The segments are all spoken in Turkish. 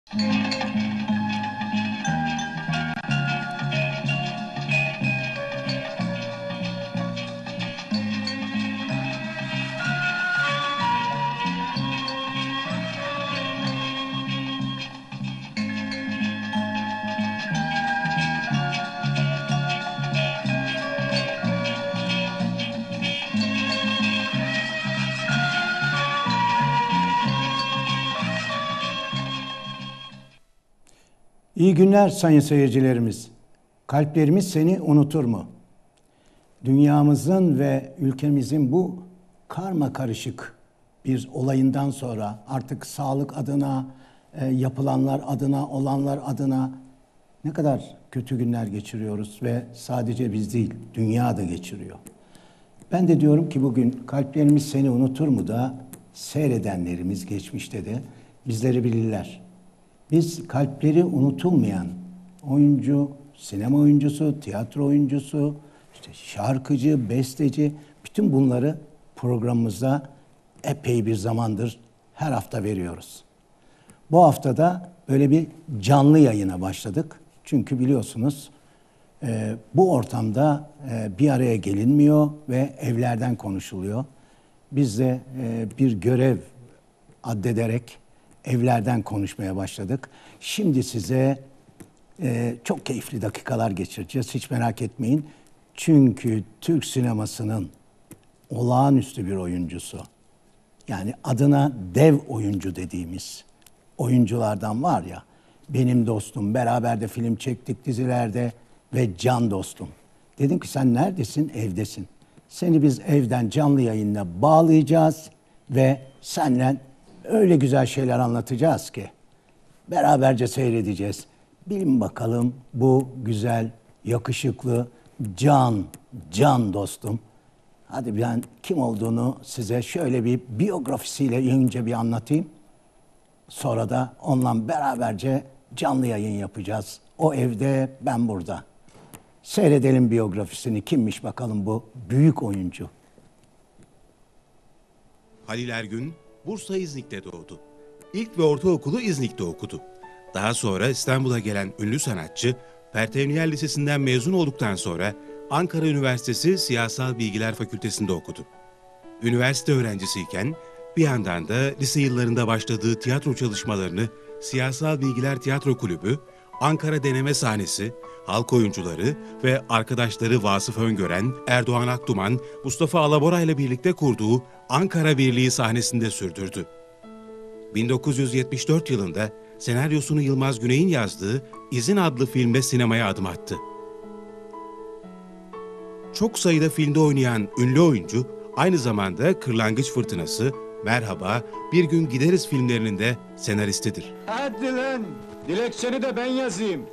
İyi günler sayın seyircilerimiz. Kalplerimiz seni unutur mu? Dünyamızın ve ülkemizin bu karma karışık bir olayından sonra artık sağlık adına, yapılanlar adına, olanlar adına ne kadar kötü günler geçiriyoruz ve sadece biz değil, dünya da geçiriyor. Ben de diyorum ki bugün kalplerimiz seni unutur mu da seyredenlerimiz geçmişte de bizleri bilirler. Biz kalpleri unutulmayan oyuncu, sinema oyuncusu, tiyatro oyuncusu, işte şarkıcı, besteci, bütün bunları programımızda epey bir zamandır her hafta veriyoruz. Bu haftada böyle bir canlı yayına başladık. Çünkü biliyorsunuz bu ortamda bir araya gelinmiyor ve evlerden konuşuluyor. Biz de bir görev addederek evlerden konuşmaya başladık. Şimdi size çok keyifli dakikalar geçireceğiz. Hiç merak etmeyin. Çünkü Türk sinemasının olağanüstü bir oyuncusu, yani adına dev oyuncu dediğimiz oyunculardan var ya, benim dostum, beraber de film çektik dizilerde ve can dostum. Dedim ki sen neredesin? Evdesin. Seni biz evden canlı yayınla bağlayacağız ve seninle öyle güzel şeyler anlatacağız ki beraberce seyredeceğiz. Bilin bakalım bu güzel, yakışıklı, can dostum. Hadi ben kim olduğunu size şöyle bir biyografisiyle önce bir anlatayım. Sonra da onunla beraberce canlı yayın yapacağız. O evde, ben burada. Seyredelim biyografisini. Kimmiş bakalım bu büyük oyuncu? Halil Ergün, Bursa İznik'te doğdu. İlk ve ortaokulu İznik'te okudu. Daha sonra İstanbul'a gelen ünlü sanatçı, Pertevniyel Lisesi'nden mezun olduktan sonra Ankara Üniversitesi Siyasal Bilgiler Fakültesi'nde okudu. Üniversite öğrencisiyken bir yandan da lise yıllarında başladığı tiyatro çalışmalarını Siyasal Bilgiler Tiyatro Kulübü, Ankara Deneme Sahnesi, halk oyuncuları ve arkadaşları Vasıf Öngören, Erdoğan Akduman, Mustafa Alabora ile birlikte kurduğu Ankara Birliği sahnesinde sürdürdü. 1974 yılında senaryosunu Yılmaz Güney'in yazdığı İzin adlı filmde sinemaya adım attı. Çok sayıda filmde oynayan ünlü oyuncu, aynı zamanda Kırlangıç Fırtınası, Merhaba, Bir Gün Gideriz filmlerinin de senaristidir. Hadi lan! Dilekçeni de ben yazayım.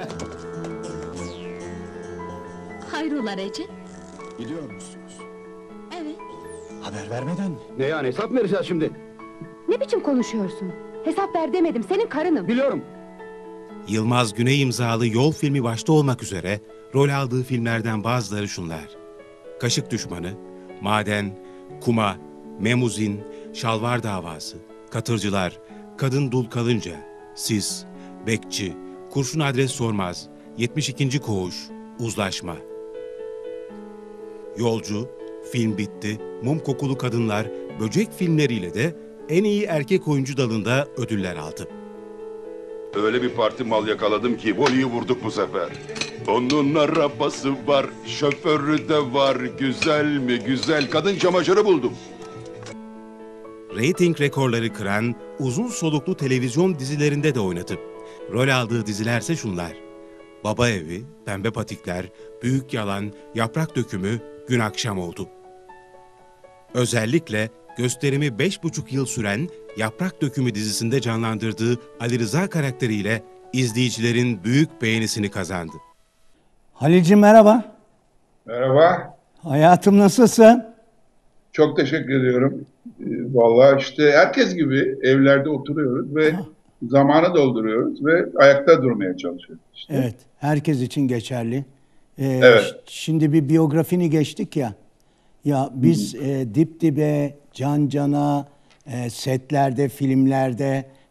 Hayrola Recep? Gidiyor musunuz? Evet. Haber vermeden. Ne yani, hesap mı vereceğiz şimdi? Ne biçim konuşuyorsun? Hesap ver demedim, senin karınım. Biliyorum. Yılmaz Güney imzalı Yol filmi başta olmak üzere rol aldığı filmlerden bazıları şunlar: Kaşık Düşmanı, Maden, Kuma, Memuzin, Şalvar Davası, Katırcılar, Kadın Dul Kalınca, Sis, Bekçi, Kurşun Adres Sormaz, 72. Koğuş, Uzlaşma. Yolcu, Film Bitti, Mum Kokulu Kadınlar, Böcek filmleriyle de en iyi erkek oyuncu dalında ödüller aldı. Öyle bir parti mal yakaladım ki volüyü vurduk bu sefer. Onun arabası var, şoförü de var, güzel mi güzel, kadın çamaşırı buldum. Rating rekorları kıran uzun soluklu televizyon dizilerinde de oynadı. Rol aldığı dizilerse şunlar: Baba Evi, Pembe Patikler, Büyük Yalan, Yaprak Dökümü, Gün Akşam Oldu. Özellikle gösterimi 5,5 yıl süren Yaprak Dökümü dizisinde canlandırdığı Ali Rıza karakteriyle izleyicilerin büyük beğenisini kazandı. Halilciğim merhaba. Merhaba. Hayatım nasılsın? Çok teşekkür ediyorum. Vallahi işte herkes gibi evlerde oturuyoruz ve zamanı dolduruyoruz ve ayakta durmaya çalışıyoruz. İşte. Evet, herkes için geçerli. Evet. Şimdi bir biyografini geçtik ya. Ya biz dip dibe, can cana, setlerde, filmlerde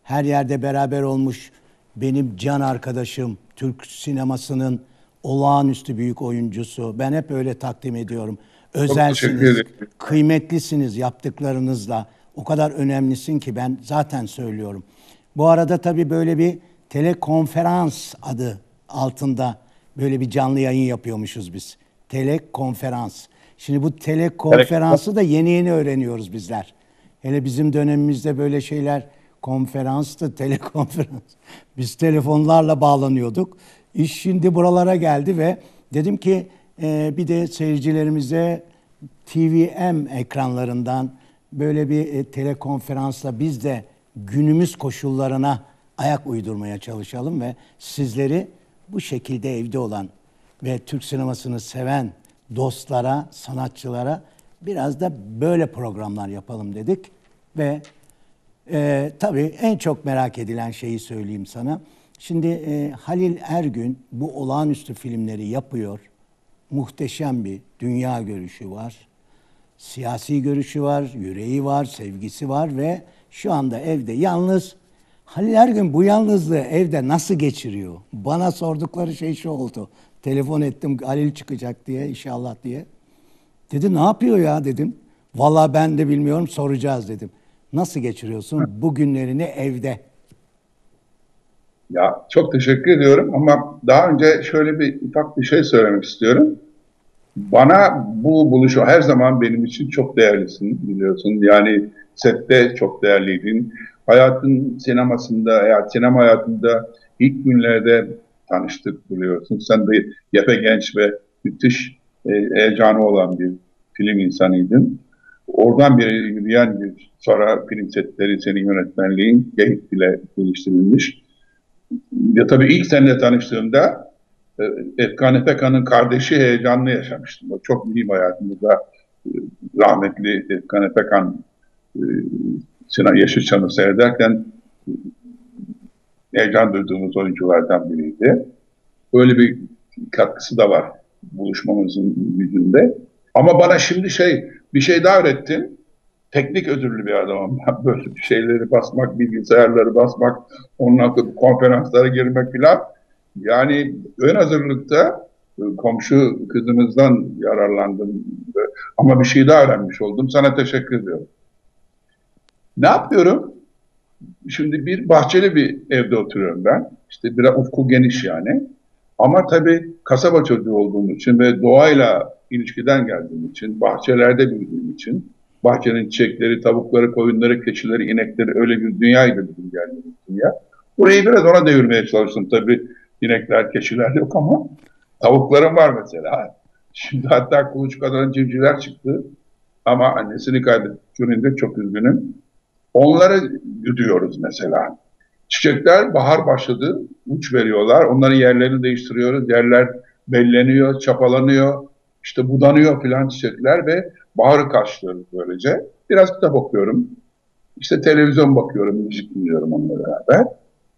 her yerde beraber olmuş benim can arkadaşım, Türk sinemasının olağanüstü büyük oyuncusu. Ben hep öyle takdim ediyorum. teşekkür Özelsiniz, ederim. kıymetlisiniz yaptıklarınızla. O kadar önemlisin ki ben zaten söylüyorum. Bu arada tabii böyle bir telekonferans adı altında böyle bir canlı yayın yapıyormuşuz biz. Telekonferans. Şimdi bu telekonferansı da yeni yeni öğreniyoruz bizler. Hele bizim dönemimizde böyle şeyler konferanstı, telekonferans. Biz telefonlarla bağlanıyorduk. İş şimdi buralara geldi ve dedim ki bir de seyircilerimize TVM ekranlarından böyle bir telekonferansla biz de günümüz koşullarına ayak uydurmaya çalışalım ve sizleri bu şekilde evde olan ve Türk sinemasını seven dostlara, sanatçılara biraz da böyle programlar yapalım dedik. Ve tabii en çok merak edilen şeyi söyleyeyim sana. Şimdi Halil Ergün bu olağanüstü filmleri yapıyor. Muhteşem bir dünya görüşü var. Siyasi görüşü var, yüreği var, sevgisi var ve şu anda evde yalnız. Halil Ergün bu yalnızlığı evde nasıl geçiriyor? Bana sordukları şey şu oldu. Telefon ettim Halil çıkacak diye inşallah diye. Dedi ne yapıyor ya dedim. Vallahi ben de bilmiyorum soracağız dedim. Nasıl geçiriyorsun bu günlerini evde? Ya çok teşekkür ediyorum ama daha önce şöyle bir ufak bir şey söylemek istiyorum. Bana bu buluşu her zaman benim için çok değerlisin biliyorsun. Yani sette çok değerliydin. Hayatın sinemasında, sinema hayatında ilk günlerde tanıştık biliyorsun. Sen de genç ve müthiş heyecanı olan bir film insanıydın. Oradan beri yürüyen bir sonra film setleri senin yönetmenliğin Geyik ile geliştirilmiş. Ya tabii ilk seninle tanıştığımda Efkan Efekan'ın kardeşi heyecanlı yaşamıştım. O çok mühim hayatımızda. Rahmetli Efkan Efekan Sinan Yeşilçam'ı seyrederken heyecan duyduğumuz oyunculardan biriydi. Öyle bir katkısı da var buluşmamızın yüzünde. Ama bana şimdi bir şey daha öğrettin. Teknik özürlü bir adamım. Böyle bir şeyleri basmak, bilgisayarları basmak, ondan sonra konferanslara girmek filan. Yani ön hazırlıkta komşu kızımızdan yararlandım. Ama bir şey daha öğrenmiş oldum. Sana teşekkür ediyorum. Ne yapıyorum? Şimdi bir bahçeli bir evde oturuyorum ben. İşte biraz ufku geniş yani. Ama tabii kasaba çocuğu olduğum için ve doğayla ilişkiden geldiğim için, bahçelerde büyüdüğüm için, bahçenin çiçekleri, tavukları, koyunları, keçileri, inekleri öyle bir dünyaydı bizim geldiğimiz dünya. Burayı biraz ona devirmeye çalıştım. Tabii inekler, keçiler yok ama tavuklarım var mesela. Şimdi hatta kuluçkadan civcivler çıktı. Ama annesini kaybettiğinde çok üzgünüm. Onları güdüyoruz mesela. Çiçekler bahar başladı, uç veriyorlar. Onların yerlerini değiştiriyoruz. Yerler belleniyor, çapalanıyor, işte budanıyor filan çiçekler ve baharı karşılıyoruz böylece. Biraz kitap okuyorum. İşte televizyon bakıyorum, müzik dinliyorum onunla beraber.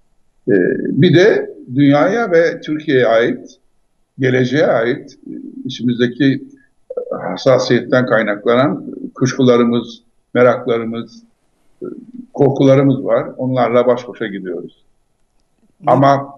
Bir de dünyaya ve Türkiye'ye ait, geleceğe ait içimizdeki hassasiyetten kaynaklanan kuşkularımız, meraklarımız, korkularımız var. Onlarla baş başa gidiyoruz. Ama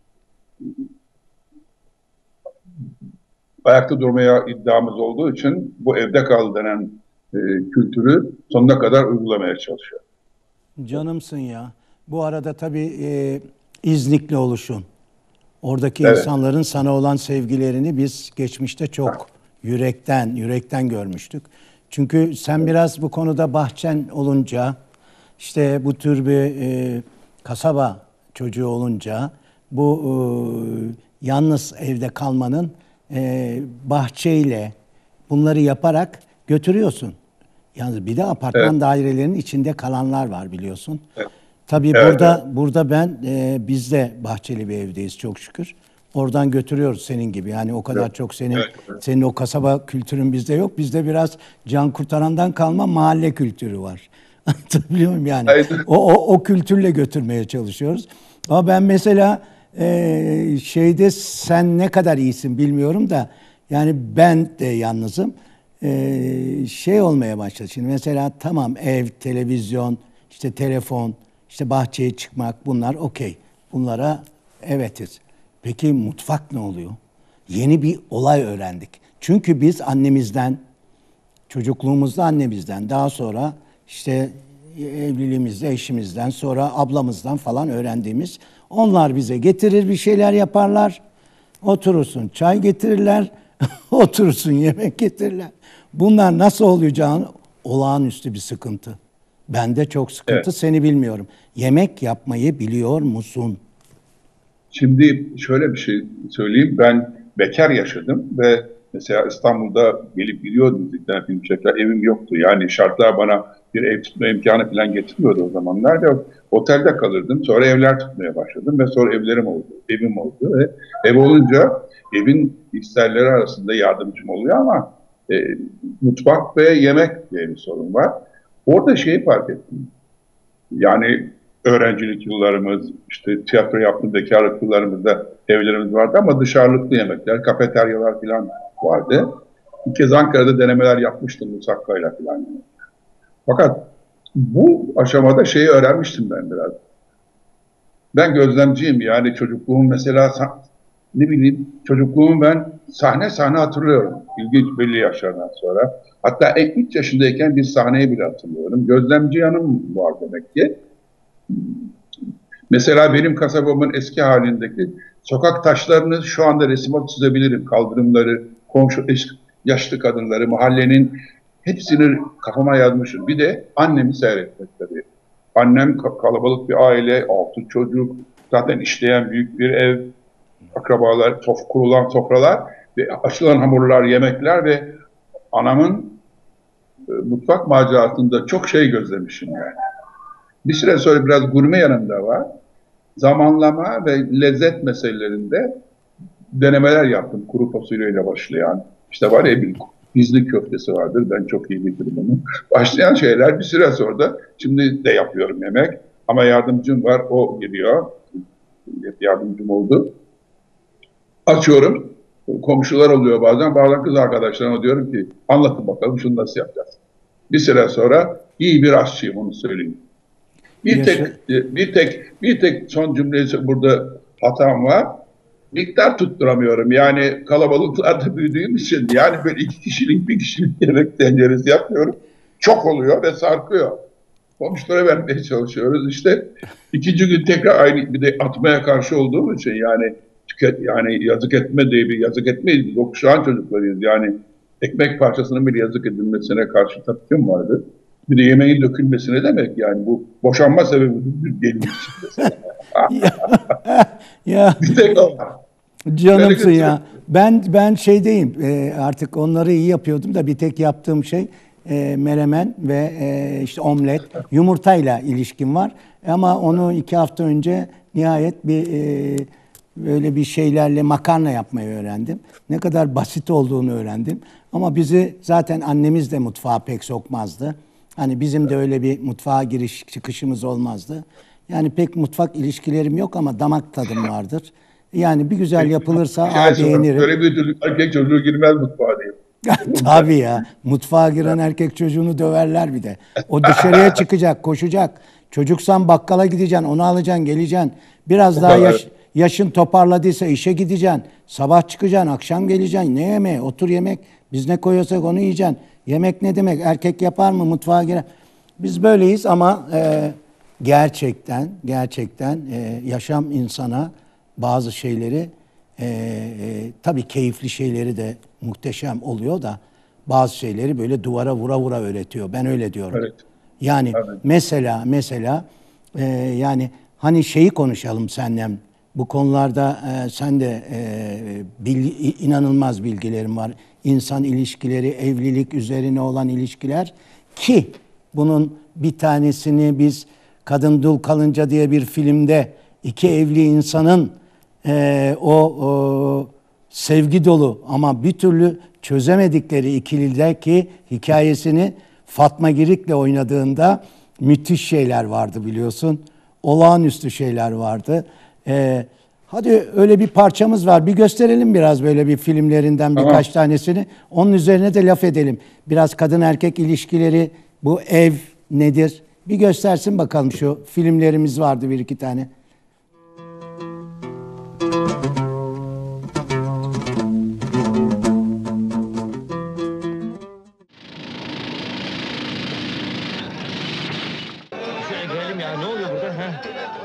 ayakta durmaya iddiamız olduğu için bu evde kal denen kültürü sonuna kadar uygulamaya çalışıyor. Canımsın ya. Bu arada tabii İznikli oluşun. Oradaki Evet. insanların sana olan sevgilerini biz geçmişte çok yürekten görmüştük. Çünkü sen biraz bu konuda bahçen olunca, işte bu tür bir kasaba çocuğu olunca, bu yalnız evde kalmanın bahçeyle bunları yaparak götürüyorsun. Yalnız bir de apartman dairelerinin içinde kalanlar var biliyorsun. Evet. Tabii Evet, burada ben biz de bahçeli bir evdeyiz çok şükür. Oradan götürüyoruz senin gibi. Yani o kadar çok senin o kasaba kültürün bizde yok. Bizde biraz can kurtarandan kalma mahalle kültürü var. Anlatabiliyor muyum yani? O kültürle götürmeye çalışıyoruz. Ama ben mesela şeyde sen ne kadar iyisin bilmiyorum da yani ben de yalnızım. Şey olmaya başladı. Şimdi mesela tamam ev, televizyon, işte telefon, işte bahçeye çıkmak, bunlar okey. Bunlara evetiz. Peki mutfak ne oluyor? Yeni bir olay öğrendik. Çünkü biz annemizden, çocukluğumuzda annemizden, daha sonra işte evliliğimizde eşimizden, sonra ablamızdan falan öğrendiğimiz, onlar bize getirir, bir şeyler yaparlar. Oturursun çay getirirler, oturursun yemek getirirler. Bunlar nasıl olacağını olağanüstü bir sıkıntı. Bende çok sıkıntı, Evet. seni bilmiyorum. Yemek yapmayı biliyor musun? Şimdi şöyle bir şey söyleyeyim. Ben bekar yaşadım ve mesela İstanbul'da gelip gidiyordum müzikten film çeker. Evim yoktu. Yani şartlar bana bir ev tutma imkanı falan getirmiyordu o zamanlar. Ve otelde kalırdım. Sonra evler tutmaya başladım ve sonra evlerim oldu. Evim oldu ve ev olunca evin isterleri arasında yardımcım oluyor ama mutfak ve yemek diye bir sorun var. Orada şeyi fark ettim. Yani öğrencilik yıllarımız, işte tiyatro yaptığım bekarlık yıllarımızda evlerimiz vardı ama dışarılıklı yemekler, kafeteryalar falan vardı. Bir kez Ankara'da denemeler yapmıştım musakkayla falan. Fakat bu aşamada şeyi öğrenmiştim ben biraz. Ben gözlemciyim, yani çocukluğum mesela ne bileyim, çocukluğumu ben sahne sahne hatırlıyorum. İlginç, belli yaşlardan sonra. Hatta 3 yaşındayken bir sahneyi bile hatırlıyorum. Gözlemci yanım var demek ki. Mesela benim kasabamın eski halindeki sokak taşlarını şu anda resime çizebilirim. Kaldırımları, komşu yaşlı kadınları, mahallenin hepsini kafama yazmışım. Bir de annemi seyretmek tabii. Annem kalabalık bir aile, 6 çocuk, zaten işleyen büyük bir ev, akrabalar, kurulan sofralar ve açılan hamurlar, yemekler ve anamın mutfak macerasında çok şey gözlemişim yani. Bir süre sonra biraz gurme yanında var. Zamanlama ve lezzet meselelerinde denemeler yaptım. Kuru fasulyeyle başlayan. İşte var ya bir bizli köftesi vardır. Ben çok iyi bilirim onu. Başlayan şeyler bir süre sonra da şimdi de yapıyorum yemek. Ama yardımcım var. O geliyor. Yardımcım oldu. Açıyorum. Komşular oluyor bazen. Bazen kız arkadaşlarıma diyorum ki anlatın bakalım şunu nasıl yapacağız. Bir süre sonra iyi bir aşçıyım, onu söyleyeyim. Bir tek son cümlesi burada hatam var. Miktar tutturamıyorum. Yani kalabalıklarda büyüdüğüm için yani böyle 2 kişilik, 1 kişilik yemek tenceresi yapıyorum. Çok oluyor ve sarkıyor. Komşulara vermeye çalışıyoruz. İşte ikinci gün tekrar aynı, bir de atmaya karşı olduğum için yani yani yazık etme diye bir yazık etmeyiz. O kuşağın çocuklarıyız. Yani ekmek parçasının bir yazık edilmesine karşı tepkim vardı. Bir de yemeğin dökülmesine demek yani bu boşanma sebebi benim için mesela. Ya Bir tek o var. canımsın ya. Ben şeydeyim, artık onları iyi yapıyordum da bir tek yaptığım şey menemen ve işte omlet, yumurtayla ilişkim var. Ama onu 2 hafta önce nihayet bir böyle bir şeylerle makarna yapmayı öğrendim. Ne kadar basit olduğunu öğrendim. Ama bizi zaten annemiz de mutfağa pek sokmazdı. Hani bizim de öyle bir mutfağa giriş çıkışımız olmazdı. Yani pek mutfak ilişkilerim yok ama damak tadım vardır. Yani bir güzel yapılırsa beğenirim. Böyle bir çocuk, erkek çocuğu girmez mutfağa diye. Tabii ya. Mutfağa giren erkek çocuğunu döverler bir de. O dışarıya çıkacak, koşacak. Çocuksan bakkala gideceksin, onu alacaksın, geleceksin. Biraz daha yaşın toparladıysa işe gideceksin. Sabah çıkacaksın, akşam geleceksin. Ne yemeği? Otur yemek. Biz ne koyuyorsak onu yiyeceksin. Yemek ne demek? Erkek yapar mı mutfağa girer? Biz böyleyiz ama gerçekten yaşam insana bazı şeyleri tabii keyifli şeyleri de muhteşem oluyor da bazı şeyleri böyle duvara vura öğretiyor. Ben öyle diyorum. Evet. Yani Evet. mesela yani hani şeyi konuşalım seninle. Bu konularda sen de inanılmaz bilgilerin var. İnsan ilişkileri, evlilik üzerine olan ilişkiler ki bunun bir tanesini biz Kadın Dul Kalınca diye bir filmde 2 evli insanın o sevgi dolu ama bir türlü çözemedikleri ikilideki hikayesini Fatma Girik'le oynadığında müthiş şeyler vardı biliyorsun. Olağanüstü şeyler vardı. Hadi öyle bir parçamız var. Bir gösterelim biraz böyle bir filmlerinden birkaç tanesini. Onun üzerine de laf edelim. Biraz kadın erkek ilişkileri, bu ev nedir? Bir göstersin bakalım, şu filmlerimiz vardı bir iki tane. Şöyle gelelim ya, ne oluyor burada? Ha?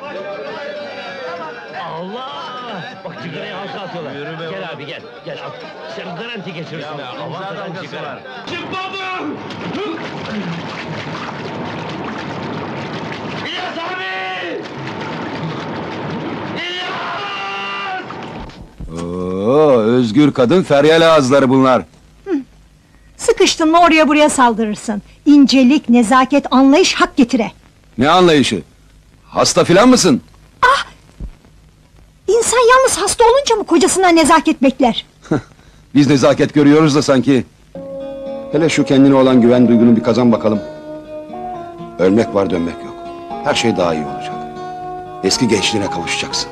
Allah! Bak sigarayı halka atıyorlar. Gel abi gel. Gel al. Sen garanti geçirirsin. Avantadan çıkar. Çık baba! İlyas abi! İlyas! Oo, özgür kadın feryal ağızları bunlar. Sıkıştın mı oraya buraya saldırırsın. İncelik, nezaket, anlayış hak getire. Ne anlayışı? Hasta filan mısın? İnsan yalnız hasta olunca mı kocasından nezaket bekler? Biz nezaket görüyoruz da sanki. Hele şu kendine olan güven duygunu bir kazan bakalım. Ölmek var, dönmek yok. Her şey daha iyi olacak. Eski gençliğine kavuşacaksın.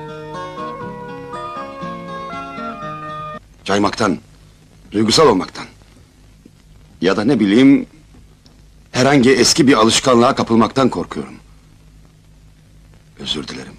Caymaktan, duygusal olmaktan. Ya da ne bileyim, herhangi eski bir alışkanlığa kapılmaktan korkuyorum. Özür dilerim.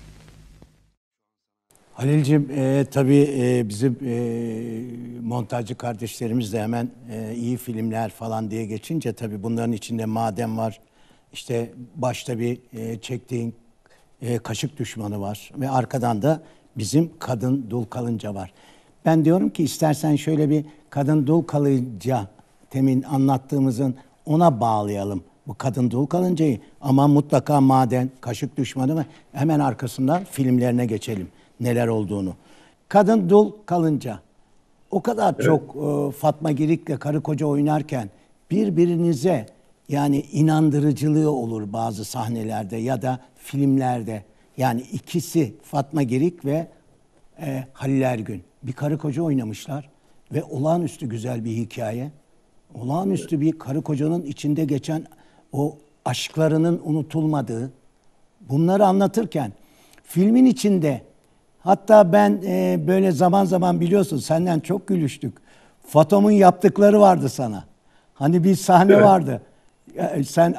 Halil'cim tabii bizim montajcı kardeşlerimiz de hemen iyi filmler falan diye geçince, tabii bunların içinde Madem var. İşte başta bir çektiğin Kaşık Düşmanı var ve arkadan da bizim Kadın Dul Kalınca var. Ben diyorum ki istersen şöyle bir Kadın Dul Kalınca, temin anlattığımızın, ona bağlayalım bu Kadın Dul Kalınca'yı, ama mutlaka Maden, Kaşık Düşmanı ve hemen arkasından filmlerine geçelim neler olduğunu. Kadın Dul Kalınca, o kadar çok Fatma Girik'le karı koca oynarken birbirinize yani inandırıcılığı olur bazı sahnelerde ya da filmlerde. Yani ikisi, Fatma Girik ve Halil Ergün, bir karı koca oynamışlar ve olağanüstü güzel bir hikaye. Olağanüstü bir karı kocanın içinde geçen o aşklarının unutulmadığı, bunları anlatırken filmin içinde, hatta ben böyle zaman zaman biliyorsun senden çok gülüştük. Fatom'un yaptıkları vardı sana. Hani bir sahne vardı. Sen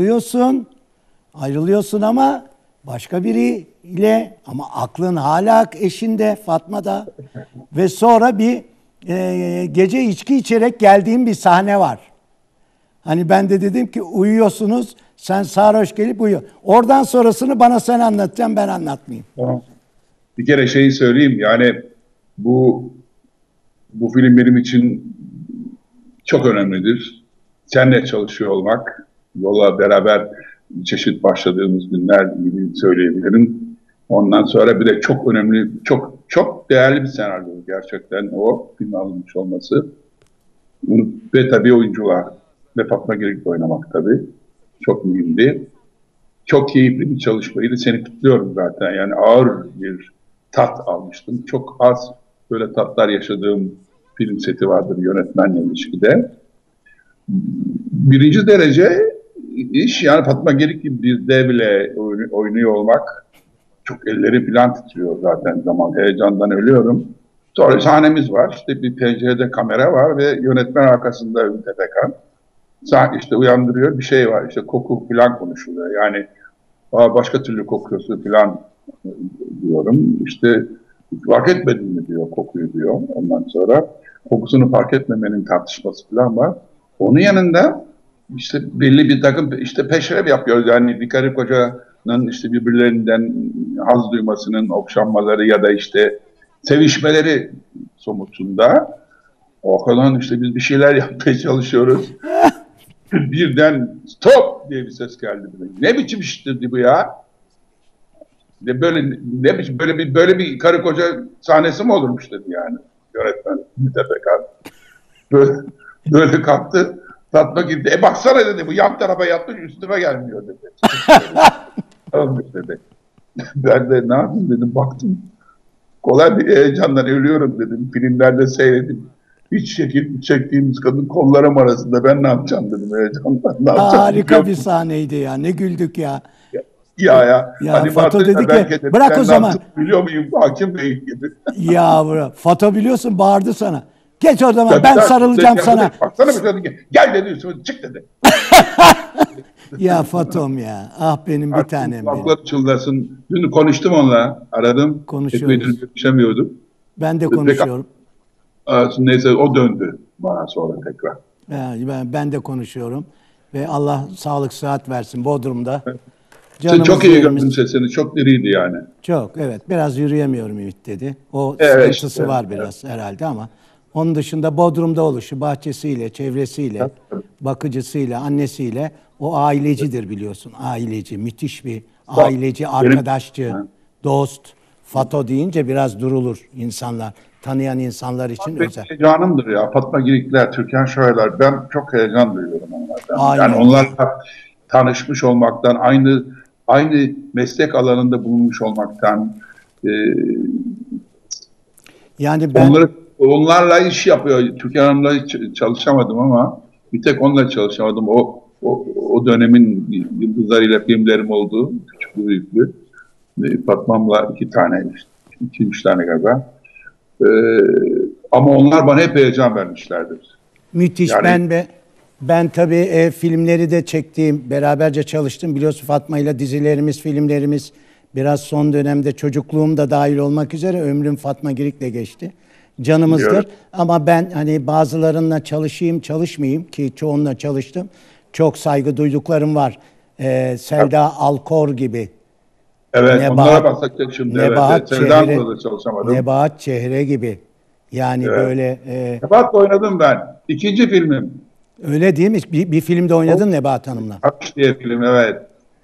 ayrılıyorsun ama başka biriyle, ama aklın hala eşinde, Fatma'da. Ve sonra bir gece içki içerek geldiğim bir sahne var. Hani ben de dedim ki uyuyorsunuz, sen sarhoş gelip uyuyor. Oradan sonrasını bana sen anlatacaksın, ben anlatmayayım. Tamam. Bir kere şeyi söyleyeyim, yani bu film benim için çok önemlidir. Seninle çalışıyor olmak, yola beraber çeşit başladığımız günler gibi söyleyebilirim. Ondan sonra bir de çok önemli, çok değerli bir senaryo gerçekten o film alınmış olması. Ve tabii oyuncular ve Fatma Girik'le oynamak tabii çok mühimdi. Çok keyifli bir çalışmaydı. Seni kutluyorum zaten. Yani ağır bir tat almıştım. Çok az böyle tatlar yaşadığım film seti vardır yönetmenle ilişkide. Birinci derece iş, yani Fatma Girik gibi bir devle oynuyor olmak, çok elleri falan titriyor zaten, zaman heyecandan ölüyorum. Sonra sahnemiz var, işte bir pencerede kamera var ve yönetmen arkasında Ümit Efekan. İşte uyandırıyor, bir şey var, işte koku falan konuşuluyor. Yani başka türlü kokuyorsun falan diyorum. İşte fark etmedin mi diyor kokuyu diyor. Ondan sonra kokusunu fark etmemenin tartışması falan var. Onun yanında işte belli bir takım işte peşref yapıyoruz. Yani bir karı kocanın işte birbirlerinden haz duymasının okşanmaları ya da işte sevişmeleri somutunda. O kadar işte biz bir şeyler yapmaya çalışıyoruz. Birden stop diye bir ses geldi. Ne biçim iştirdi bu ya? Böyle bir karı koca sahnesi mi olurmuş dedi yani yönetmen Mütefekan. Böyle kalktı. Fatma gitti. Baksana dedi, bu yan tarafa yatmış üstüme gelmiyor dedi. Olmuş dedi. Ben de ne yapayım dedim, baktım. Kolay bir heyecandan ölüyorum dedim. Filmlerde seyredim. Hiç şekil çektiğimiz kadın kollarım arasında, ben ne yapacağım dedim heyecandan. Ne Harika bir sahneydi ya, ne güldük ya. Ya hani Fato dedi ki bırak o zaman. Biliyor muyum Hakim Bey gibi. Ya bırak. Fato biliyorsun bağırdı sana. Geç o zaman, ben sarılacağım sana. Baksana bir kadın gel dedi üstüme, çık dedi. Ya Fatom ya. Ah benim bir tanem benim. Kulakları çınlasın. Dün konuştum onunla. Aradım. Konuşuyoruz. Epeydir görüşemiyorduk. Ben de konuşuyorum. Neyse o döndü bana sonra tekrar. Ben de konuşuyorum. Ve Allah sağlık sıhhat versin Bodrum'da. Sen çok iyi gördün sesini. Çok diriydi yani. Çok evet. Biraz yürüyemiyorum Ümit dedi. O Evet, sıkıntısı işte, var biraz herhalde ama onun dışında Bodrum'da oluşu, bahçesiyle, çevresiyle, bakıcısıyla, annesiyle o ailecidir biliyorsun. Aileci, müthiş bir aileci, arkadaşçı, dost. Fato deyince biraz durulur insanlar. Tanıyan insanlar için özel. Heyecanımdır ya. Fatma Girikler, Türkan Şoraylar. Ben çok heyecan duyuyorum onlardan. Aynen. Yani onlarla tanışmış olmaktan, aynı meslek alanında bulunmuş olmaktan, yani ben onlarla iş yapıyor. Türkan Hanım'la hiç çalışamadım ama bir tek onunla çalışamadım. O dönemin yıldızlarıyla filmlerim oldu. Küçüklü büyüklü. Fatma'mla iki üç tane galiba. Ama onlar bana hep heyecan vermişlerdir. müthiş. Yani, Ben tabii filmleri de çektiğim, beraberce çalıştım. Biliyorsun Fatma ile dizilerimiz, filmlerimiz biraz son dönemde çocukluğum da dahil olmak üzere ömrüm Fatma Girik'le geçti. Canımızdır. Biliyorum. Ama ben hani bazılarınla çalışayım, çalışmayayım ki çoğunla çalıştım. Çok saygı duyduklarım var. Selda Alkor gibi. evet, onlara baksak şimdi. Nebahat evet, Çehre, da çalışamadım. Nebahat Çehre gibi. Yani Evet. böyle Nebahat'la oynadım ben. İkinci filmim. öyle değil mi? Bir filmde oynadın Nebahat Hanım'la. Ateş diye film, evet.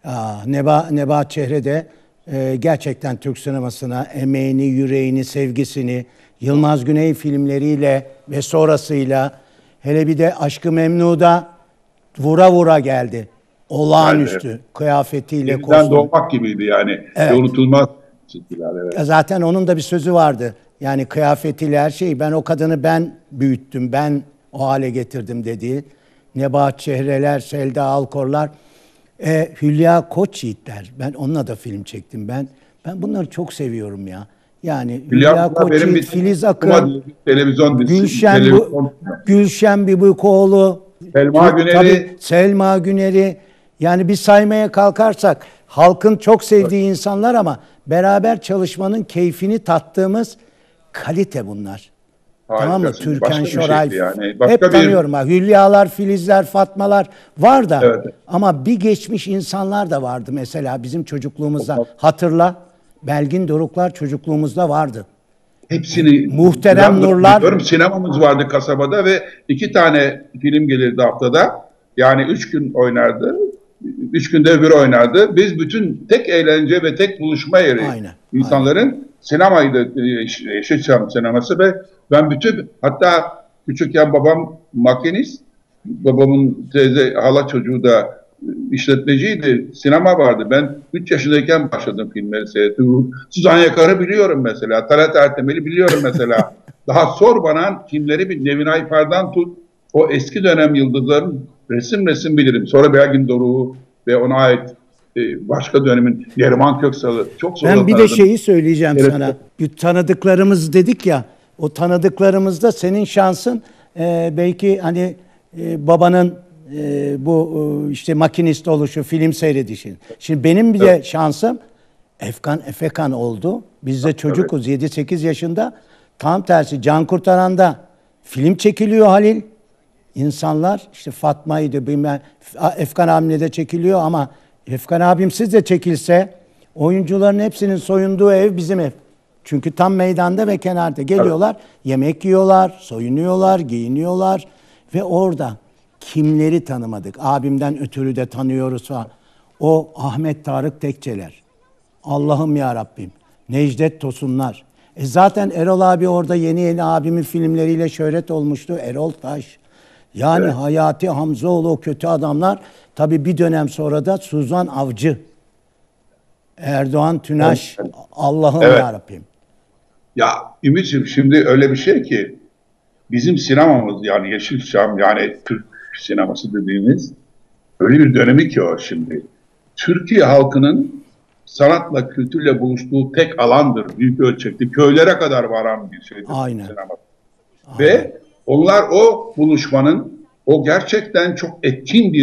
Nebahat Çehre de gerçekten Türk sinemasına emeğini, yüreğini, sevgisini Yılmaz Güney filmleriyle ve sonrasıyla hele bir de Aşk-ı Memnu'da vura vura geldi. Olağanüstü Yani, kıyafetiyle, Yeniden kostümü. doğmak gibiydi yani. Evet. Unutulmaz çizgiler, evet. Zaten onun da bir sözü vardı. Yani kıyafetiyle her şeyi ben o kadını ben büyüttüm, ben o hale getirdim dediği. Nebahat Çehreler, Selda Alkorlar, Hülya Koçyiğitler. Ben onunla da film çektim ben. Ben bunları çok seviyorum ya. Yani Hülya Koçyiğit, Filiz Akın, televizyon dizisi, Gülşen Bibikoğlu, Selma Güner'i. tabii Selma Güner'i. Yani bir saymaya kalkarsak halkın çok sevdiği insanlar ama beraber çalışmanın keyfini tattığımız kalite bunlar. Tamam mı? Harikasın. Türkan Başka bir Şoray. şeydi yani. Hep tanıyorum. Hülyalar, Filizler, Fatmalar var da. Evet. Ama bir geçmiş insanlar da vardı mesela bizim çocukluğumuzda. Hatırla. Belgin Doruklar çocukluğumuzda vardı. Hepsini Muhterem Nurlar. Biliyorum, sinemamız vardı kasabada ve 2 tane film gelirdi haftada. Yani 3 gün oynardı. 3 günde öbürü oynardı. Biz bütün tek eğlence ve tek buluşma yeri insanların sinemaydı, Yeşilçam sineması ve ben hatta küçükken babam makinist, babamın teyze hala çocuğu da işletmeciydi. Sinema vardı. Ben 3 yaşındayken başladım filmleri seyrettim. Suzan Yakar'ı biliyorum mesela. Talat Ertemel'i biliyorum mesela. Daha sor bana filmleri bir Nevin Ayfar'dan tut. O eski dönem yıldızların resim bilirim. Sonra Belgin Doruk'u ve ona ait başka dönemin Neriman Köksal'ı çok sonra Ben bir tanıdım. de şeyi söyleyeceğim sana. Bir tanıdıklarımız dedik ya. O tanıdıklarımızda senin şansın belki hani babanın bu işte makinist oluşu, film seyredişin. Şimdi benim bir de şansım Efekan oldu. Biz de çocukuz 7-8 yaşında. Tam tersi Can Kurtaran'da film çekiliyor Halil. İnsanlar işte Fatma'ydı bilmem Efkan abimle de çekiliyor ama Efkan abimsiz de çekilse oyuncuların hepsinin soyunduğu ev bizim ev. Çünkü tam meydanda ve kenarda geliyorlar, yemek yiyorlar, soyunuyorlar, giyiniyorlar ve orada kimleri tanımadık. Abimden ötürü de tanıyoruz falan. O Ahmet Tarık Tekçeler. Allah'ım ya Rabbim. Necdet Tosunlar. Zaten Erol abi orada yeni abimin filmleriyle şöhret olmuştu. Erol Taş. Yani Hayati Hamzoğlu, o kötü adamlar. Tabii bir dönem sonra da Suzan Avcı. Erdoğan Tünaş. Allah'ım ya Rabbim. Ya Ümit'ciğim şimdi öyle bir şey ki bizim sinemamız yani Yeşilçam yani Türk sineması dediğimiz öyle bir dönemi ki o şimdi. Türkiye halkının sanatla, kültürle buluştuğu tek alandır. Büyük ölçekli. Köylere kadar varan bir şeydir. Aynen. Sinema. Ve onlar o buluşmanın o gerçekten çok etkin bir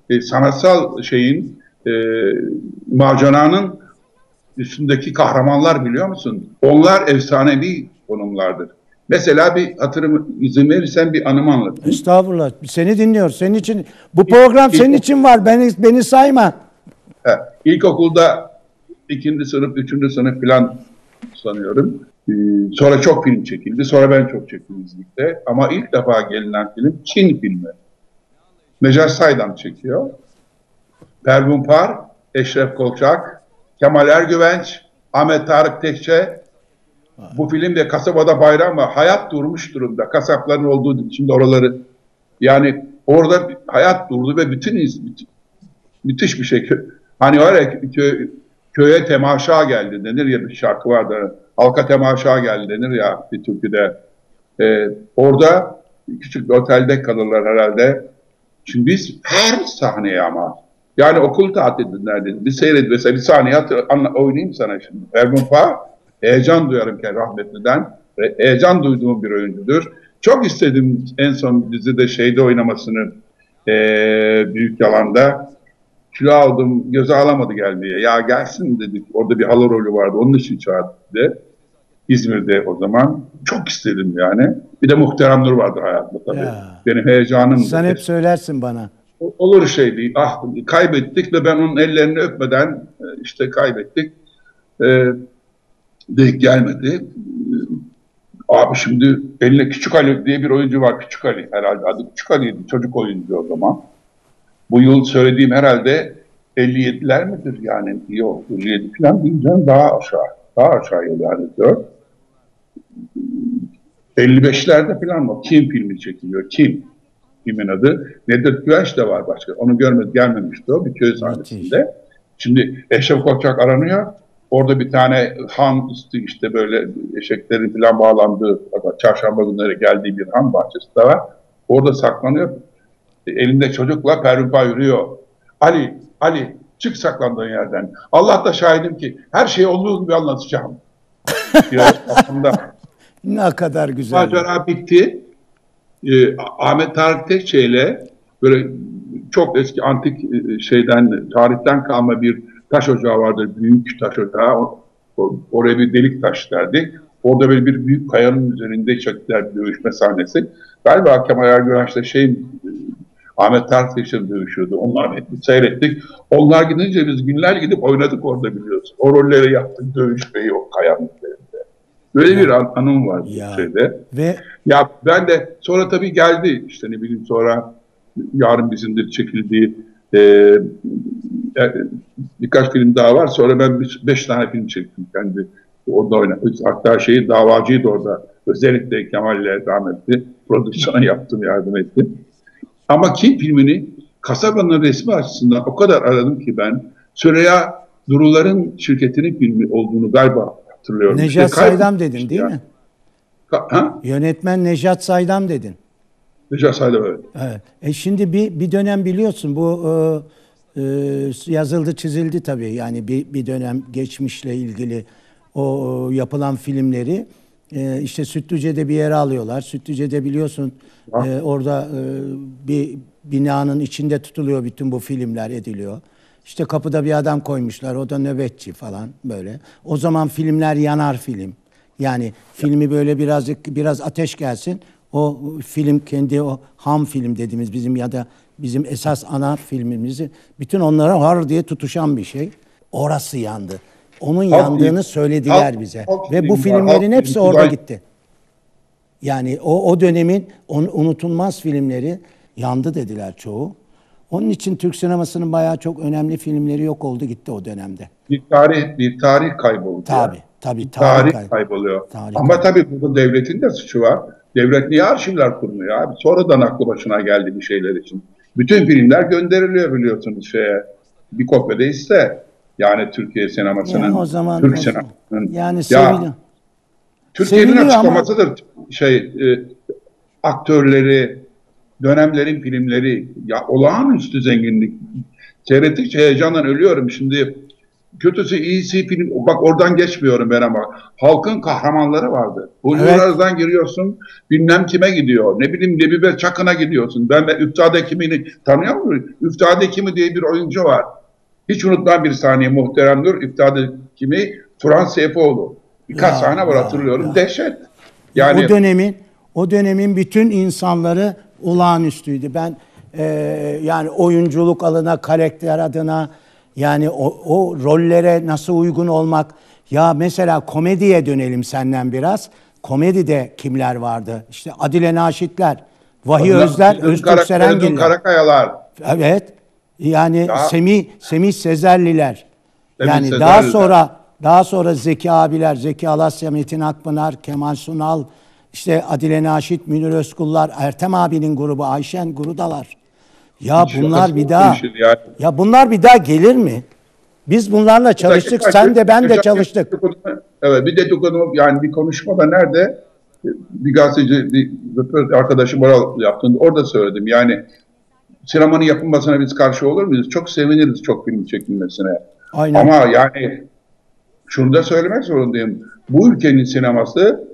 sanatsal şeyin maceranın üstündeki kahramanlar biliyor musun? Onlar efsanevi konumlardır. Mesela bir izin verirsen bir anımı anlatayım. Estağfurullah. Seni dinliyor. Senin için bu program senin için var. Beni sayma. İlkokulda 2. sınıf, 3. sınıf falan sanıyorum. Sonra çok film çekildi. Sonra ben çok çektim İznik'te. Ama ilk defa gelinen film Çin filmi. Necat Saydam çekiyor. Pervin Par, Eşref Kolçak, Kemal Ergüvenç, Ahmet Tarık Tekçe. Bu filmde kasabada bayram var. Hayat durmuş durumda. Kasapların olduğu şimdi oraları. Yani orada hayat durdu ve müthiş bir şey. Hani öyle köye temaşa geldi denir ya, bir şarkı vardı. Halka temaşa geldi denir ya bir türküde. Orada küçük bir otelde kalırlar herhalde. Şimdi biz her sahneye ama yani okul tatilinde bir seyret mesela bir saniye oynayayım sana şimdi. Ergun Fa heyecan duyarım ki rahmetliden. Heyecan duyduğum bir oyuncudur. Çok istedim en son dizide şeyde oynamasını Büyük Yalan'da. Kilo aldım, göze alamadı gelmeye. Ya gelsin dedik. Orada bir hala rolü vardı. Onun için çağırdı dedi. İzmir'de o zaman. Çok istedim yani. Bir de Muhterem Nur vardı hayatımda tabii. Ya. Benim heyecanım. Sen hep söylersin bana. Olur şey değil. Ah, kaybettik ve ben onun ellerini öpmeden işte kaybettik. Denk gelmedi. Abi şimdi eline Küçük Ali diye bir oyuncu var. Küçük Ali herhalde adı. Küçük Ali'ydi. Çocuk oyuncu o zaman. Bu yıl söylediğim herhalde 57'ler midir yani? Yok 57 falan diyeceğim, daha aşağı. Daha aşağıya yani 4. 55'lerde falan mı? Kim filmi çekiliyor? Kim? Kimin adı? Nedret Güvenç de var başka. Onu gelmemişti o bir köy sahnesinde. Şimdi Eşref Kolçak aranıyor. Orada bir tane han üstü işte böyle eşeklerin falan bağlandığı, çarşamba günleri geldiği bir han bahçesi de var. Orada saklanıyor. Elinde çocukla Pervin yürüyor. Ali çık saklandığın yerden. Allah da şahidim ki her şeyi olduğu gibi anlatacağım. Ne kadar güzel. Macera bitti. Ahmet Tarık Tekçe ile böyle çok eski antik tarihten kalma bir taş ocağı vardır. Büyük taş ocağı. Oraya bir delik taş derdik. Orada böyle bir büyük kayanın üzerinde çektiler dövüşme sahnesi. Galiba Kemal Ergüvenç'te Ahmet Tarık Tekçe dövüşüyordu. Onlar seyrettik. Onlar gidince biz günler gidip oynadık orada biliyorsun. O rolleri yaptık, dövüşmeyi o kayanın üzerinde. Böyle bir anım var bu şeyde. Ya ben de sonra tabii geldi işte ne bileyim sonra Yarın Bizimdir çekildiği birkaç film daha var. Sonra ben 5 tane film çektim kendi. Orada oynadım. Hatta davacıydı orada. Özellikle Kemal'le rahmetli prodüksiyona yaptım, yardım ettim. Ama Kim filmini kasabanın resmi açısından o kadar aradım ki ben Süreyya Durular'ın şirketinin filmi olduğunu galiba hatırlıyorum. Necat Saydam dedin değil mi? Ha? Yönetmen Necat Saydam dedin. Necat Saydam evet. Evet. Şimdi bir dönem biliyorsun bu yazıldı çizildi tabii. Yani bir dönem geçmişle ilgili o yapılan filmleri işte Sütlüce'de bir yere alıyorlar. Sütlüce'de biliyorsun orada bir binanın içinde tutuluyor bütün bu filmler ediliyor. İşte kapıda bir adam koymuşlar. O da nöbetçi falan böyle. O zaman filmler yanar film. Yani filmi böyle biraz ateş gelsin. O film kendi o ham film dediğimiz bizim esas ana filmimizi bütün onlara har diye tutuşan bir şey. Orası yandı. Onun yandığını söylediler bize. Ve bu filmlerin hepsi orada gitti. Yani o dönemin unutulmaz filmleri yandı dediler çoğu. Onun için Türk sinemasının bayağı çok önemli filmleri yok oldu gitti o dönemde. Bir tarih kayboldu. Tabii tarih kayboluyor. Ama tabii burada devletin de suçu var. Devlet niye arşivler kurmuyor abi? Sonradan aklı başına geldi bir şeyler için. Bütün filmler gönderiliyor biliyorsunuz bir kopya iste. Yani Türkiye sinemasının, o zaman, Türk sinemasının. Yani seviliyor. Türkiye'nin açıklamasıdır aktörleri, dönemlerin filmleri, ya olağanüstü zenginlik. Seyrettikçe heyecandan ölüyorum. Şimdi kötüsü iyisi film. Bak oradan geçmiyorum ben ama. Halkın kahramanları vardı. Evet. Oradan giriyorsun, bilmem kime gidiyor. Ne bileyim Nebibe Çakın'a gidiyorsun. Ben Üftade Hekimi'ni tanıyor musun? Üftade Hekimi diye bir oyuncu var. Hiç unutmam bir saniye muhteremdir. Üftade Hekimi Turan Seyfoğlu. Birkaç sahne var hatırlıyorum. Dehşet. Yani O dönemin bütün insanları olağanüstüydü. Ben yani oyunculuk adına, karakter adına, yani o rollere nasıl uygun olmak. Ya mesela komediye dönelim senden biraz. Komedide kimler vardı? İşte Adile Naşitler, Vahiy Özler, Öztürk Serengiller. Karakayalar. Evet. Yani Ya. Semih Sezerliler. Semih Yani Sezerliler. daha sonra Zeki abiler, Zeki Alasya, Metin Akpınar, Kemal Sunal, işte Adile Naşit, Münir Özkullar, Ertem abinin grubu, Ayşen Gurudalar. Ya Hiç bunlar şakası bir yok daha bu işin yani. ya bunlar bir daha gelir mi? Biz bunlarla çalıştık. Sen de ben de çalıştık. Evet, bir dedikodu yani bir konuşmada nerede bir gazeteci bir arkadaşım yaptığında orada söyledim. Yani sinemanın yapılmasına biz karşı olur muyuz? Çok seviniriz çok film çekilmesine. Aynen. Ama yani şunu da söylemek zorundayım. Bu ülkenin sineması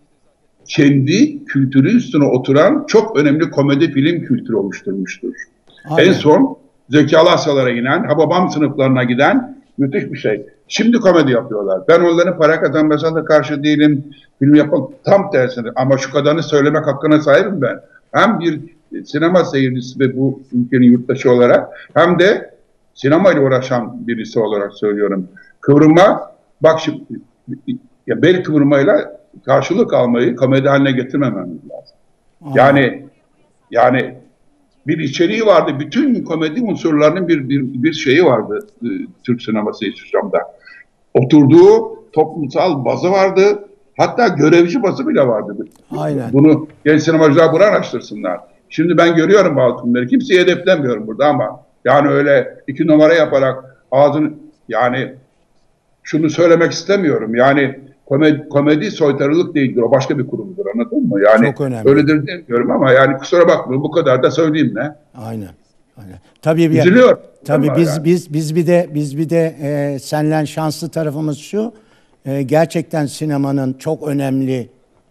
kendi kültürü üstüne oturan çok önemli komedi film kültürü oluşturmuştur. Aynen. En son Zeki Alasyalara inen, Hababam sınıflarına giden müthiş bir şey. Şimdi komedi yapıyorlar. Ben onların para kazanmasına da karşı değilim. Film yapalım. Tam tersine. Ama şu kadarını söylemek hakkına sahibim ben. Hem bir sinema seyircisi ve bu ülkenin yurttaşı olarak hem de sinemayla uğraşan birisi olarak söylüyorum. Kıvrılma, bak şimdi ya bel kıvırmayla karşılık almayı komedi haline getirmememiz lazım. Yani bir içeriği vardı. Bütün komedi unsurlarının bir şeyi vardı Türk sineması İslam'da. Oturduğu toplumsal bazı vardı. Hatta görevci bazı bile vardı. Aynen. Bunu genç sinemacılar bunu araştırsınlar. Şimdi ben görüyorum bazı filmleri. Kimseyi hedeflemiyorum burada ama yani öyle 2 numara yaparak ağzını yani şunu söylemek istemiyorum. Yani komedi soytarılık değildir. O başka bir kurumdur. Anladın mı? Yani Çok önemli. öyledir demiyorum ama yani kusura bakmayın bu kadar da söyleyeyim ne? Aynen. Tabii Üzülüyorum. Tabii Ama biz bir de senle şanslı tarafımız şu. Gerçekten sinemanın çok önemli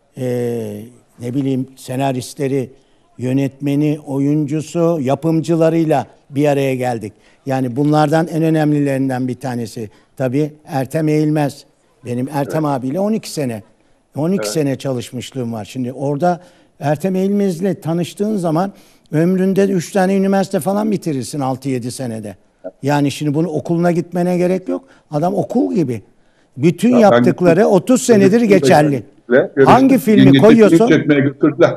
ne bileyim senaristleri, yönetmeni, oyuncusu, yapımcılarıyla bir araya geldik. Yani bunlardan en önemlilerinden bir tanesi tabii Ertem Eğilmez. Benim Ertem abiyle 12 sene çalışmışlığım var. Şimdi orada Ertem Eğilmez'le tanıştığın zaman ömründe 3 tane üniversite falan bitirirsin 6-7 senede. Yani şimdi bunu okuluna gitmene gerek yok. Adam okul gibi. Bütün yaptıkları 30 senedir geçerli. Hangi filmi koyuyorsun? Çekmeye götürdüler.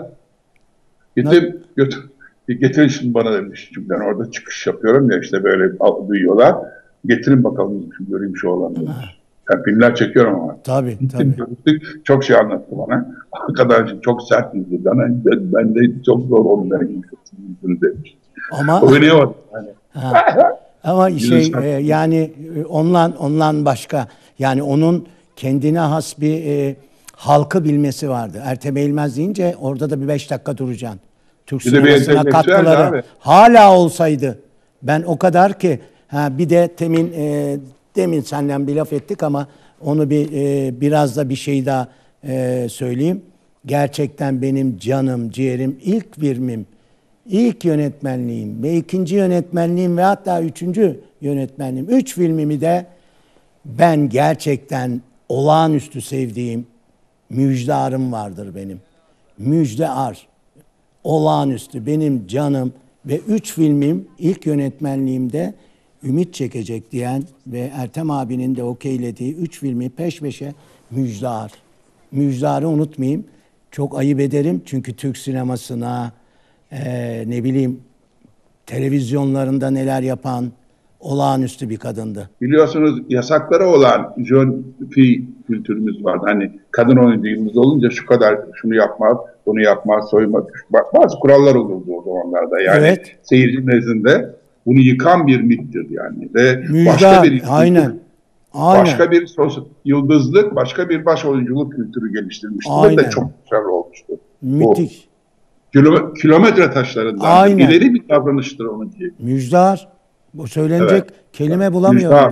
Getirin şimdi bana demiş. Çünkü ben orada çıkış yapıyorum ya işte böyle duyuyorlar. Getirin bakalım göreyim şu olanı. Ben filmler çekiyorum ama. Tabii. Çok şey anlattı bana. Arkadaşım çok sert yüzlü bana. Ben de çok zor onları demiş. Ama oynuyor yani. Ama yani ondan başka yani onun kendine has bir halkı bilmesi vardı. Ertem Eğilmez deyince orada da bir 5 dakika duracaksın. Türk sinemasına katkıları hala olsaydı ben o kadar ki bir de demin senden bir laf ettik ama onu biraz da bir şey daha söyleyeyim. Gerçekten benim canım, ciğerim, ilk filmim, ilk yönetmenliğim ve ikinci yönetmenliğim ve hatta 3. yönetmenliğim. 3 filmimi de ben gerçekten olağanüstü sevdiğim Müjde Ar'ım vardır benim. Müjde Ar. Olağanüstü benim canım ve 3 filmim ilk yönetmenliğimde ümit çekecek diyen ve Ertem abinin de okeylediği 3 filmi peş peşe Müjde Ar. Müjde Ar'ı unutmayayım. Çok ayıp ederim çünkü Türk sinemasına ne bileyim televizyonlarında neler yapan olağanüstü bir kadındı. Biliyorsunuz yasakları olan John Fi kültürümüz vardı. Hani kadın oyuncumuz olunca şu kadar şunu yapmaz, bunu yapmaz, soymaz. Bazı kurallar olurdu o zamanlarda. Yani seyirci nezdinde bunu yıkan bir mittir yani. Ve başka bir başka bir yıldızlık, başka bir baş oyunculuk kültürü geliştirmiştir. Ve de çok başarılı olmuştu. Müthiş. Kilometre taşlarından ileri bir davranıştır onunki. Müjdar. Bu söylenecek kelime bulamıyorum ben.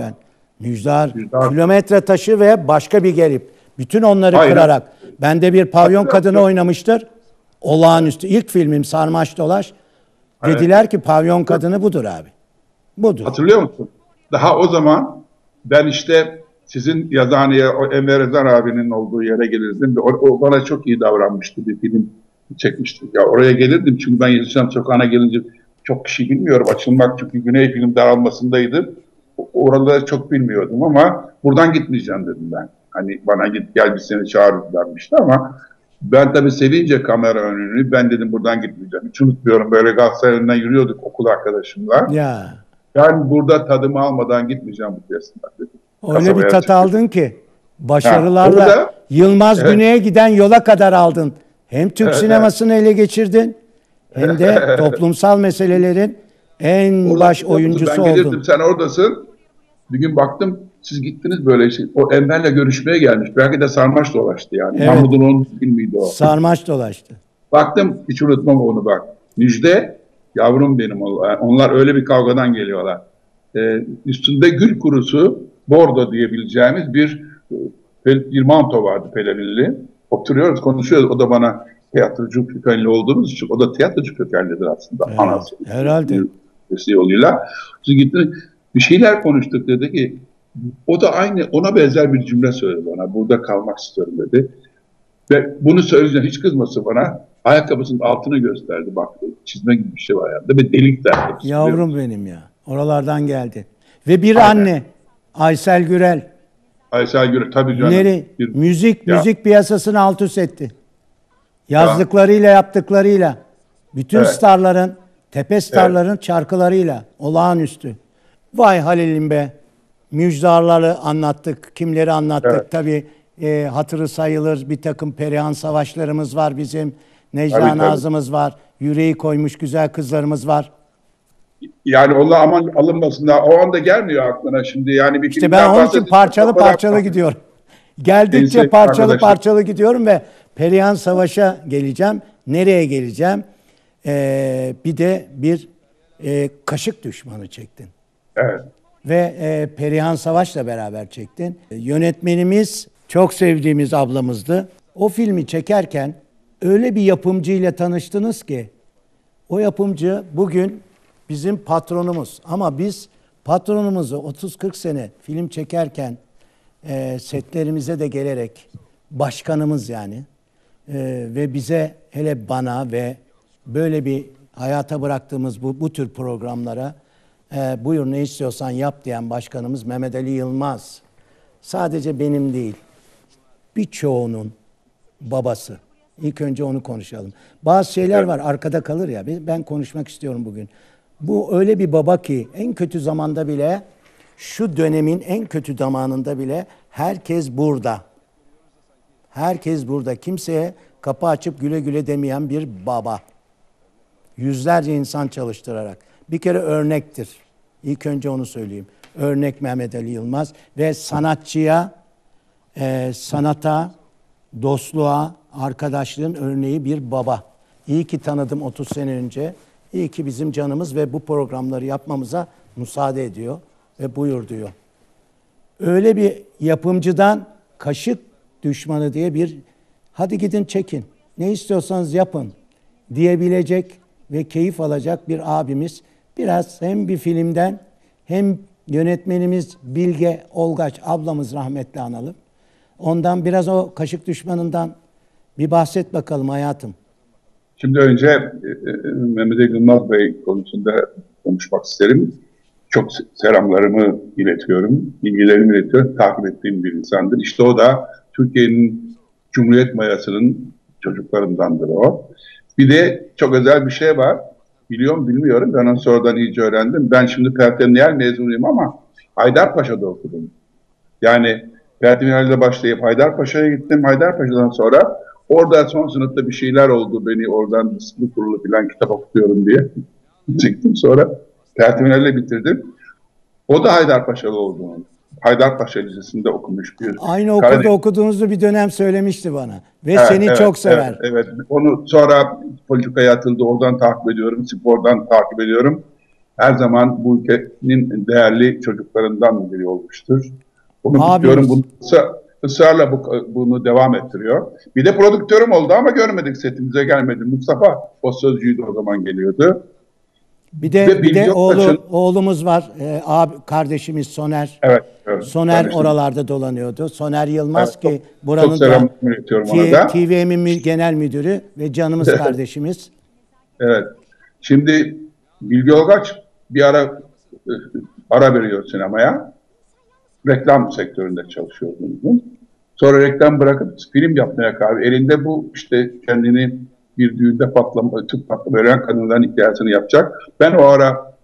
Müjdar, Müjdar. kilometre taşı ve başka bir gelip. Bütün onları Aynen. kırarak. Ben de bir pavyon Hatırlıyorum. kadını oynamıştır. Olağanüstü. İlk filmim Sarmaş Dolaş. Dediler ki pavyon kadını budur abi. Budur. Hatırlıyor musun? Daha o zaman ben işte sizin yazıhaneye, o Enver Özer abinin olduğu yere gelirdim. O bana çok iyi davranmıştı. Bir film çekmiştik. Ya oraya gelirdim çünkü ben Yeşilçam Sokağı'na gelince çok kişi bilmiyorum. Açılmak çünkü Güney Film daralmasındaydı. Oraları çok bilmiyordum ama buradan gitmeyeceğim dedim ben. Hani bana git gel biz seni çağırırız denmişti ama ben tabii sevince kamera önünü ben dedim buradan gitmeyeceğim. Hiç unutmuyorum böyle Galatasaray önünden yürüyorduk okul arkadaşımla. Ya. Ben burada tadımı almadan gitmeyeceğim bu piyasından dedim. Öyle bir Kasabaya tat çıktım. aldın ki. Başarılarla orada- Yılmaz Evet. Güney'e giden yola kadar aldın. Hem Türk Evet, sinemasını ele geçirdin hem de toplumsal meselelerin en Orada baş biliyor musun, oyuncusu ben gelirdim, oldun. sen oradasın. Bir gün baktım siz gittiniz böyle şey. O Enver'le görüşmeye gelmiş. Belki de sarmaş dolaştı yani. Evet. Mahmud'un onun filmiydi o. Sarmaş dolaştı. Baktım hiç unutmam onu bak. Müjde yavrum benim. Onlar öyle bir kavgadan geliyorlar. Üstünde gül kurusu bordo diyebileceğimiz bir manto vardı pelerinli. Oturuyoruz konuşuyoruz. O da bana tiyatrocu kökenli olduğumuz için o da tiyatrocu kökenlidir aslında. Evet, Anası. herhalde. Yoluyla. Siz gittiniz bir şeyler konuştuk dedi ki o da aynı ona benzer bir cümle söyledi bana. Burada kalmak istiyorum dedi. Ve bunu söyleyince hiç kızması bana ayakkabısının altını gösterdi. Baktı çizme gibi bir şey var ayağında ve delik derdi. Yavrum benim ya. Oralardan geldi. Ve bir Aynen. anne Aysel Gürel. Aysel Gürel tabii canım. Müzik Ya. piyasasını alt üst etti. Yazdıklarıyla yaptıklarıyla. Bütün Evet. starların, tepe starların şarkılarıyla. Olağanüstü. Vay Halil'im be. Müjdarları anlattık. Kimleri anlattık. Evet. Tabii hatırı sayılır bir takım Perihan Savaşlarımız var bizim. Necla Tabii, tabii. Nazımız var. Yüreği koymuş güzel kızlarımız var. Yani onlar aman alınmasınlar. O anda gelmiyor aklına şimdi. Yani bir İşte filmden ben onun için bahsedince parçalı fotoğraf- parçalı gidiyorum. Geldikçe Neyse, parçalı arkadaşlar. parçalı gidiyorum ve Perihan Savaş'a geleceğim. Nereye geleceğim? Bir de bir kaşık düşmanı çektin. Evet. Ve Perihan Savaş'la beraber çektin. Yönetmenimiz çok sevdiğimiz ablamızdı. O filmi çekerken öyle bir yapımcıyla tanıştınız ki o yapımcı bugün bizim patronumuz. Ama biz patronumuzu 30-40 sene film çekerken setlerimize de gelerek başkanımız yani ve bize hele bana ve böyle bir hayata bıraktığımız bu tür programlara buyur ne istiyorsan yap diyen başkanımız Mehmet Ali Yılmaz. Sadece benim değil, birçoğunun babası. İlk önce onu konuşalım. Bazı şeyler var arkada kalır ya. Ben konuşmak istiyorum bugün. Bu öyle bir baba ki en kötü zamanda bile, şu dönemin en kötü zamanında bile herkes burada. Herkes burada. Kimseye kapı açıp güle güle demeyen bir baba. Yüzlerce insan çalıştırarak. Bir kere örnektir. İlk önce onu söyleyeyim. Örnek Mehmet Ali Yılmaz ve sanatçıya, sanata, dostluğa, arkadaşlığın örneği bir baba. İyi ki tanıdım 30 sene önce. İyi ki bizim canımız ve bu programları yapmamıza müsaade ediyor ve buyur diyor. Öyle bir yapımcıdan kaşık düşmanı diye bir hadi gidin çekin, ne istiyorsanız yapın diyebilecek ve keyif alacak bir abimiz. Biraz hem bir filmden hem yönetmenimiz Bilge Olgaç ablamız rahmetli analım. Ondan biraz o kaşık düşmanından bir bahset bakalım hayatım. Şimdi önce Mehmet Ali Yılmaz Bey konusunda konuşmak isterim. Çok selamlarımı iletiyorum, bilgilerimi iletiyorum. Takip ettiğim bir insandır. İşte o da Türkiye'nin Cumhuriyet Mayası'nın çocuklarındandır o. Bir de çok özel bir şey var. Biliyorum bilmiyorum. Ben onu sonradan iyice öğrendim. Ben şimdi Pertemniyel mezunuyum ama Haydarpaşa'da okudum. Yani Pertemniyel'de başlayıp Haydarpaşa'ya gittim. Haydarpaşa'dan sonra orada son sınıfta bir şeyler oldu. Beni oradan disiplin kurulu falan kitap okutuyorum diye çıktım. Sonra Pertemniyel'le bitirdim. O da Haydarpaşa'da oldu. Haydarpaşa Lisesi'nde okumuş bir. Aynı okulda okuduğunuzu bir dönem söylemişti bana. Ve Evet, seni evet, çok sever. Evet. Onu sonra politikaya atıldı. Oradan takip ediyorum. Spordan takip ediyorum. Her zaman bu ülkenin değerli çocuklarından biri olmuştur. Onu Abimiz. kutluyorum. Bunu ısrarla bunu devam ettiriyor. Bir de prodüktörüm oldu ama görmedik, setimize gelmedi. Mustafa o sözcüydü, o zaman geliyordu. Bir de Ve bir de Bilge Oktaş'ın- oğlumuz var. Abi kardeşimiz Soner. Evet. evet. Soner Kardeşim. oralarda dolanıyordu. Soner Yılmaz Evet, ki çok buranın da selam iletiyorum ona da. TVM'in genel müdürü ve canımız kardeşimiz. Evet. Şimdi Bilge Orgaç bir ara veriyor sinemaya. Reklam sektöründe çalışıyordu. Sonra reklam bırakıp film yapmaya karar. Elinde bu işte kendini bir düğünde tüp patlama ölen kadınların hikayesini yapacak. Ben o ara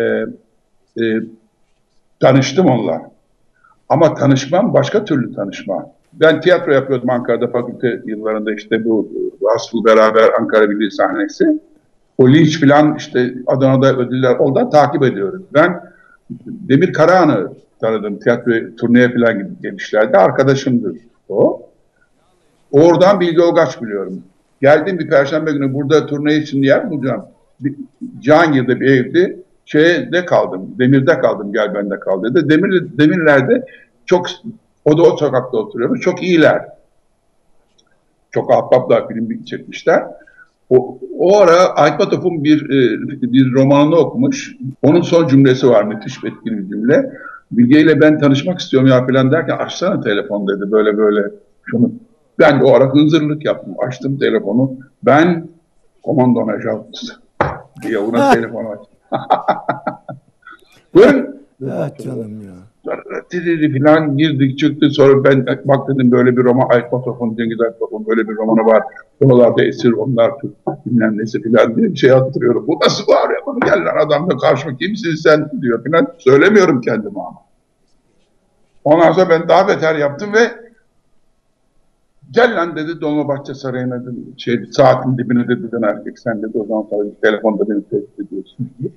tanıştım onunla. Ama tanışmam başka türlü tanışma. Ben tiyatro yapıyordum Ankara'da, fakülte yıllarında, işte bu Vasfı beraber Ankara Birliği sahnesi. O linç filan, işte Adana'da ödüller, oradan takip ediyorum. Ben Demir Karahan'ı tanıdım, tiyatro turneye falan gelişlerde, arkadaşımdır o. Oradan Bilge Orgaç biliyorum. Geldim bir perşembe günü, burada turne için yer bulacağım. Cihangir'de bir evdi. Şeyde kaldım, Demir'de kaldım, gel bende kal dedi. Demirler'de çok, o da o sokakta oturuyormuş, çok iyiler. Çok ahbaplar, film çekmişler. O ara Aytmatov'un bir romanını okumuş. Onun son cümlesi var, müthiş etkili bir cümle. Bilge ile ben tanışmak istiyorum ya falan derken, açsana telefon dedi, böyle böyle şunu. Ben o ara hınzırlık yaptım, açtım telefonu. Ben Komando Nejat diye ona telefonu açtım. Buyurun. Evet canım ya. Falan girdik çıktık, sonra ben bak dedim, böyle bir roman, Aytmatov'un, Cengiz Aytmatov'un böyle bir romanı var. Oralarda esir onlar, bilmem nesi falan diye bir şey hatırlıyorum. Bu nasıl var ya, bana gel lan adamla karşıma, kimsin sen diyor falan. Söylemiyorum kendime ama. Ondan sonra ben daha beter yaptım ve gel lan dedi, Dolmabahçe Sarayı'na dedi, saatin dibine dedi, ben erkek sen dedi, o zaman tabii telefonda beni tehdit ediyorsun diye.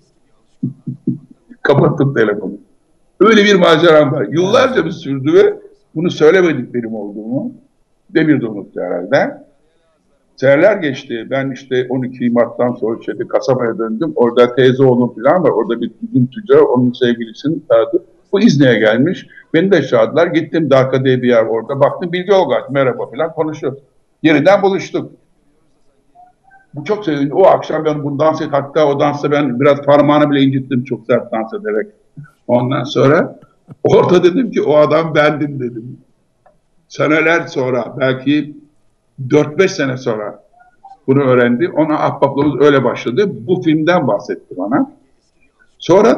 Kapattım telefonu. Öyle bir maceram var. Yıllarca bir sürdü ve bunu söylemedik benim olduğumu. Demir de unuttu herhalde. Seneler geçti. Ben işte 12 Mart'tan sonra kasabaya döndüm. Orada teyze oğlum falan var. Orada bir üzüm tüccar, onun sevgilisini aradı. Bu İzni'ye gelmiş. Beni de çağırdılar. Gittim Darka diye bir yer orada. Baktım Bilge Orgaç, merhaba falan konuşuyoruz. Yeniden buluştuk. Bu çok sevindim. O akşam ben bunu dans et. Hatta o dansta ben biraz parmağını bile incittim, çok sert dans ederek. Ondan sonra orada dedim ki o adam bendim dedim. Seneler sonra, belki 4-5 sene sonra bunu öğrendi. Ona ahbaplığımız öyle başladı. Bu filmden bahsetti bana. Sonra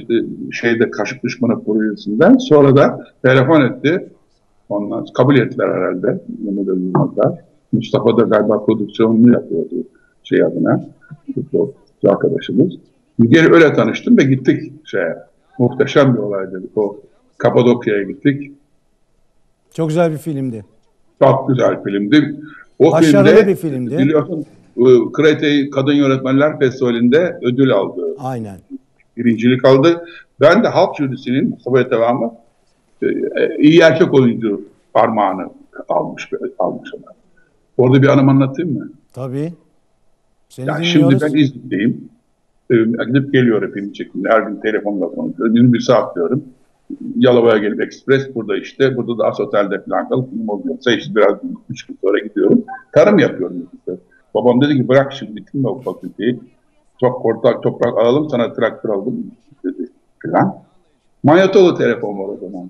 Kaşık Düşmanı projesinden sonra da telefon etti. Ondan kabul ettiler herhalde. Mustafa da galiba prodüksiyonunu yapıyordu adına. Bu arkadaşımız. Geri öyle tanıştım ve gittik muhteşem bir olaydı. O Kapadokya'ya gittik. Çok güzel bir filmdi. Çok güzel filmdi. O Başarılı filmde, bir filmdi. Biliyorsun, Krete Kadın Yönetmenler Festivali'nde ödül aldı. Aynen. Birincilik aldı. Ben de halk jürisinin Mustafa devamı iyi erkek oyuncu parmağını almış ona. Orada bir anımı anlatayım mı? Tabii. Seni Yani dinliyoruz. şimdi ben İznik'teyim. Gidip geliyorum film çekimine. Her gün telefonla konuşuyorum. Günün bir saat diyorum. Yalova'ya gelip ekspres burada işte. Burada da As Otel'de falan kalıp film oluyorsa işte biraz 3 gün sonra gidiyorum. Tarım yapıyorum işte. Babam dedi ki bırak şimdi bitirme o fakülteyi. Çok toprak alalım, sana traktör aldım dedi falan. Manyetolu telefon var o zaman.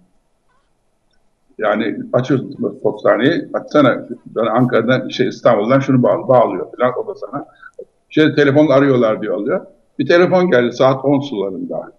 Yani açıyorsun postaneyi, açsana, Ankara'dan İstanbul'dan şunu bağlıyor falan, o da sana. Telefonla arıyorlar diyor, alıyor. Bir telefon geldi saat 10 sularında.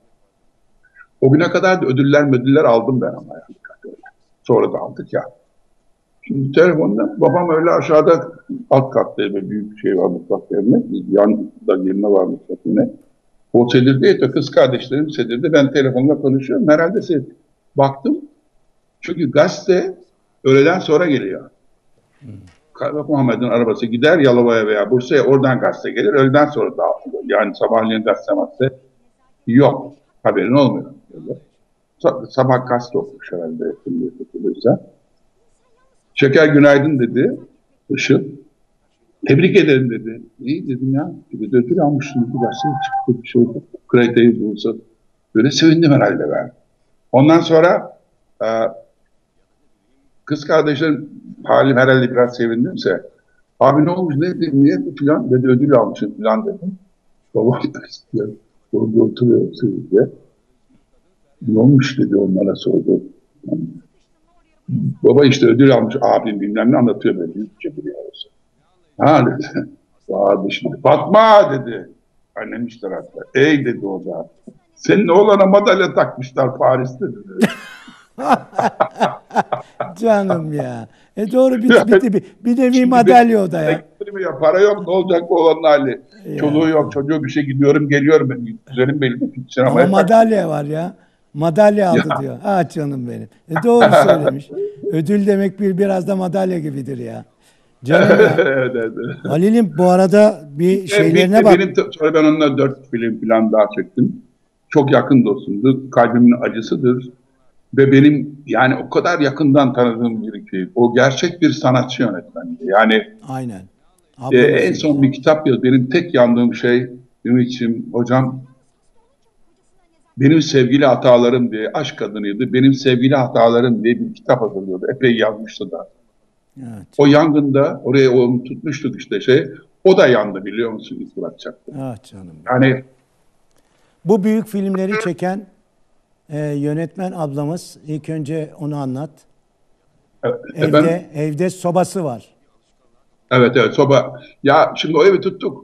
O güne kadar da ödüller aldım ben ama yani. Sonra da aldık ya. Şimdi telefonda babam öyle aşağıda alt katta bir büyük şey var mutfak yerine. Yanında yerine var mutfak yerine. O sedirde kız kardeşlerim sedirde, ben telefonla konuşuyorum. Herhalde baktım. Çünkü gazete öğleden sonra geliyor. Kaymak Muhammed'in arabası gider Yalova'ya veya Bursa'ya, oradan gazete gelir. Öğleden sonra dağıtılıyor. Yani sabahleyin gazete yok. Haberin olmuyor. Sabah gazete okumuş herhalde. Şeker günaydın dedi. Işıl. Tebrik ederim dedi. İyi dedim ya. Bir de ödül almışsın. Bir başka çıktı bir şey oldu. Krediteyi bulsa. Böyle sevindim herhalde ben. Ondan sonra kız kardeşlerim halim herhalde biraz sevindimse abi ne olmuş ne dedim niye falan dedi ödül almışım falan dedim. Babam istiyor. Orada oturuyor sevince. Ne olmuş dedi onlara sordu. Baba işte ödül almış abim bilmem ne anlatıyor böyle. Yüzce biliyoruz. Ha dedi. Bağırdı şimdi. Fatma dedi. Annem işte hatta. Ey dedi o da. Senin oğlana madalya takmışlar Paris'te dedi. Canım ya. Doğru bir nevi madalya o da ya. Ya. Para yok ne olacak bu oğlanın hali. Çoluğu yok çocuğu bir şey gidiyorum geliyorum. Ben. Güzelim benim. Ama madalya var ya. Madalya aldı ya. diyor. Ah canım benim. Doğru söylemiş. Ödül demek biraz da madalya gibidir ya. Canım ya. Evet. Halil'im bu arada bir şeylerine bak. Sonra ben onunla 4 film falan daha çektim. Çok yakın dostumdur. Kalbimin acısıdır. Ve benim yani o kadar yakından tanıdığım biri ki o gerçek bir sanatçı yönetmendi. Yani aynen. En son bir kitap yazdı. Benim tek yandığım şey benim için hocam benim sevgili hatalarım diye aşk kadınıydı. Benim sevgili hatalarım diye bir kitap hazırlıyordu. Epey yazmıştı da. Evet. O yangında oraya onu tutmuştuk işte o da yandı biliyor musun ilk bırakacaktı. Ah canım. Yani bu büyük filmleri çeken yönetmen ablamız ilk önce onu anlat. Evde sobası var. Evet soba. Ya şimdi o evi tuttuk.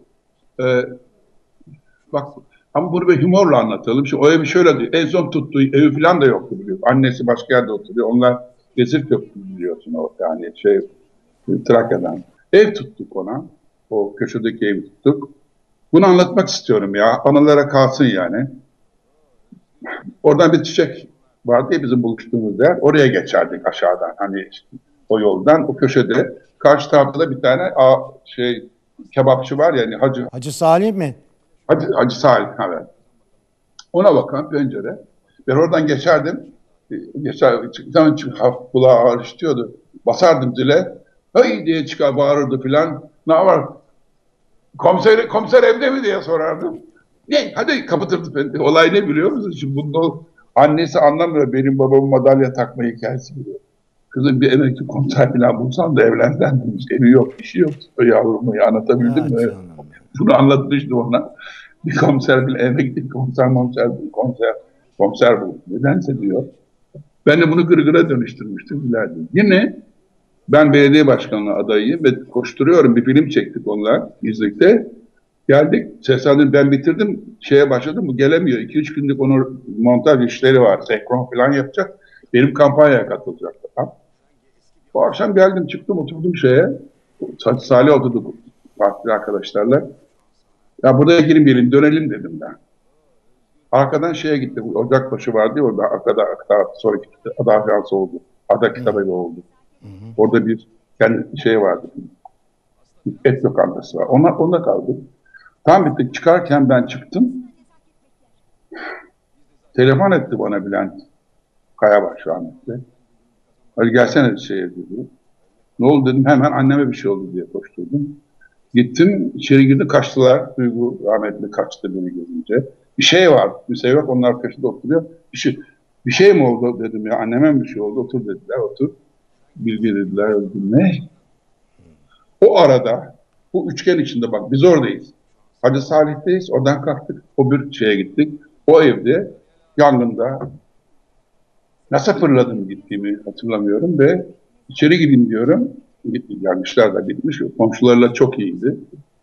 Bak ama bunu bir humorla anlatalım. Şimdi o evi şöyle diyor. En son tuttuğu evi falan da yoktu biliyor. Annesi başka yerde oturuyor. Onlar Gezirköprü biliyorsun o yani Trakya'dan. Ev tuttuk ona. O köşedeki evi tuttuk. Bunu anlatmak istiyorum ya. Anılara kalsın yani. Oradan bir çiçek vardı ya bizim buluştuğumuz yer. Oraya geçerdik aşağıdan. Hani o yoldan o köşede. Karşı tarafta da bir tane kebapçı var yani Hacı Salih mi? Hacı Salih evet. Ona bakan pencere. Ben oradan geçerdim. Çıktıktan kulağı ağrıştıyordu. Basardım zile. Hey diye çıkar bağırırdı filan. Ne var? Komiser evde mi diye sorardım. Ne? Hadi kapatırdı beni. Olay ne biliyor musun? Şimdi bunda annesi anlamıyor. Benim babamın madalya takma hikayesi biliyor. Kızım bir emekli komiser falan bulsan da evlensen demiş. Evi yok, işi yok. O yavrumu ya anlatabildim mi? Bunu anlatmıştım ona. Bir komiser bile emekli komiser buldu. Nedense diyor. Ben de bunu gırgıra dönüştürmüştüm. Bilerdim. Yine ben belediye başkanlığı adayıyım ve koşturuyorum. Bir film çektik onunla İznik'te. Geldik. Sesadın ben bitirdim. Başladım. Bu gelemiyor. 2-3 günlük onun montaj işleri var. Senkron falan yapacak. Benim kampanyaya katılacak. Bu akşam geldim çıktım oturdum Salih oturduk partili arkadaşlarla. Ya buraya girin dönelim dedim ben. Arkadan gitti. Ocakbaşı vardı ya orada arkada sonraki ada ajansı oldu. Ada kitabevi oldu. Orada bir vardı. Et lokantası var. Onda kaldı. Tam bittik. Çıkarken ben çıktım. Telefon etti bana Bülent Kaya var şu an. Hadi gelsene dedi. Ne oldu dedim. Hemen anneme bir şey oldu diye koşturdum. Gittim. İçeri girdi. Kaçtılar. Duygu rahmetli kaçtı beni görünce. Bir şey var. Bir şey yok. Onlar köşede oturuyor. Bir şey mi oldu dedim ya. Anneme bir şey oldu. Otur dediler. Otur. Bilgi dediler. Ne? O arada bu üçgen içinde bak biz oradayız. Hacı Salih'teyiz. Oradan kalktık. O bir gittik. O evde yangında nasıl fırladım gittiğimi hatırlamıyorum ve içeri gideyim diyorum. Yanlışlar da bitmiş. Komşularla çok iyiydi.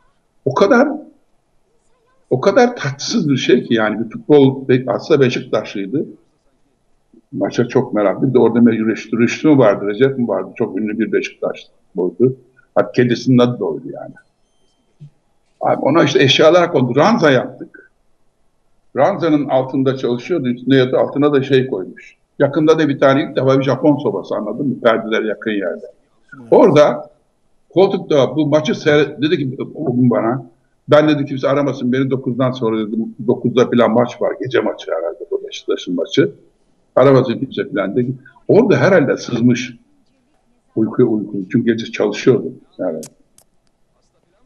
O kadar tatsız bir şey ki yani bir futbol aslında Beşiktaşlıydı. Maça çok meraklı. Bir de orada Rüştü mü vardı, Recep mi vardı? Çok ünlü bir Beşiktaşlı oldu. Hatta kedisinin adı da oydu yani. Abi ona işte eşyalar kondu. Ranza yaptık. Ranzanın altında çalışıyordu. Üstüne yatı altına da koymuş. Yakında da bir tane ilk defa bir Japon sobası anladın mı? Perdeler yakın yerde. Orada koltukta bu maçı dedi ki o gün bana ben dedi kimse aramasın beni 9'dan sonra dedim 9'da falan maç var. Gece maçı herhalde bu Beşiktaş'ın maçı. Aramasın kimse falan dedi. Orada herhalde sızmış. Uyku. Çünkü gece çalışıyordu. Yani.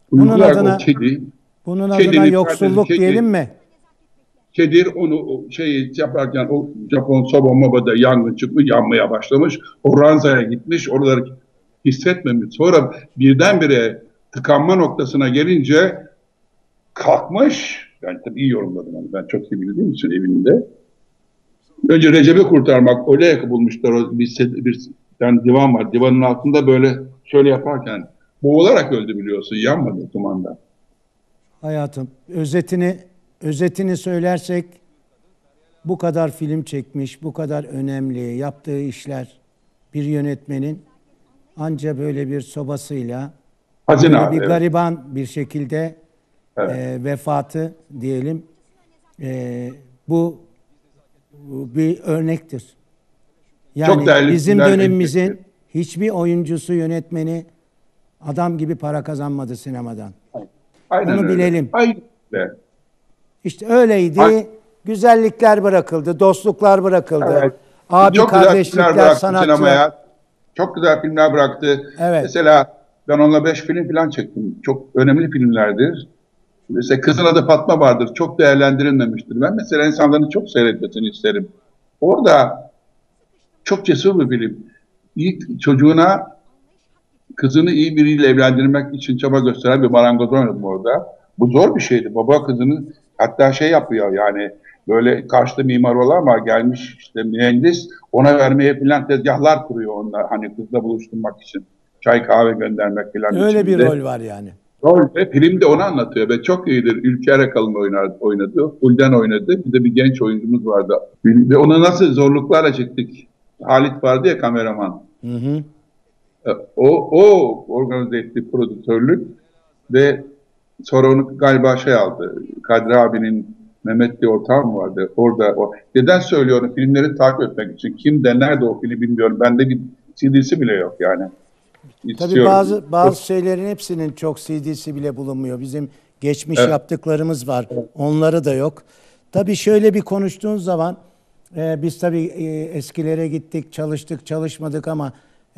Bunun Uygulayarak adına, o kedi, bunun kedinin adına yoksulluk kedi- diyelim mi? Kedir onu o şeyi yaparken o Japon soba mobada yangın çıkmış, yanmaya başlamış. O ranzaya gitmiş, oraları hissetmemiş. Sonra birdenbire tıkanma noktasına gelince kalkmış. Yani tabii iyi yorumladım onu. Ben çok iyi bildiğim için evinde. Önce Recep'i kurtarmak, öyle bulmuşlar. O bir yani divan var. Divanın altında böyle şöyle yaparken boğularak öldü biliyorsun. Yanmadı dumanda. Hayatım, özetini söylersek bu kadar film çekmiş, bu kadar önemli yaptığı işler bir yönetmenin anca böyle bir sobasıyla Hazine böyle abi, bir evet. gariban bir şekilde Evet. vefatı diyelim, bu bir örnektir. Yani Çok değerli bizim filmler dönemimizin elde etti. hiçbir oyuncusu, yönetmeni adam gibi para kazanmadı sinemadan. Aynen Onu öyle. bilelim. Aynen öyle. İşte öyleydi. Ay- Güzellikler bırakıldı, dostluklar bırakıldı. Evet. Abi Çok güzel filmler kardeşlikler, bıraktı sanatçılar. sinemaya. Çok güzel filmler bıraktı. Evet. Mesela ben onunla 5 film falan çektim. Çok önemli filmlerdir. Mesela Kızın Adı Fatma vardır. Çok değerlendirilmemiştir. Ben mesela insanların çok seyretmesini isterim. Orada çok cesur bir film. İlk çocuğuna kızını iyi biriyle evlendirmek için çaba gösteren bir marangoz oynadım orada. Bu zor bir şeydi. Baba kızını hatta şey yapıyor yani böyle karşıda mimar olan ama gelmiş işte mühendis ona vermeye falan tezgahlar kuruyor onlar hani kızla buluşturmak için. Çay kahve göndermek falan. Öyle bir içinde. rol var yani. Rol ve filmde onu anlatıyor ve çok iyidir. Ülker Akalın oynadı. Hulden oynadı. Bir de bir genç oyuncumuz vardı. Ve onu nasıl zorluklarla çektik. Halit vardı ya kameraman. Hı hı. O organize etti prodüktörlük ve sonra onu galiba şey aldı. Kadri abinin Mehmet diye ortağı mı vardı? Orada o. Neden söylüyorum? Filmleri takip etmek için. Kimde, nerede o film bilmiyorum. Bende bir CD'si bile yok yani. Tabii İstiyorum. bazı şeylerin hepsinin çok CD'si bile bulunmuyor. Bizim geçmiş Evet. yaptıklarımız var. Onları da yok. Tabii şöyle bir konuştuğun zaman biz tabii eskilere gittik, çalıştık, çalışmadık ama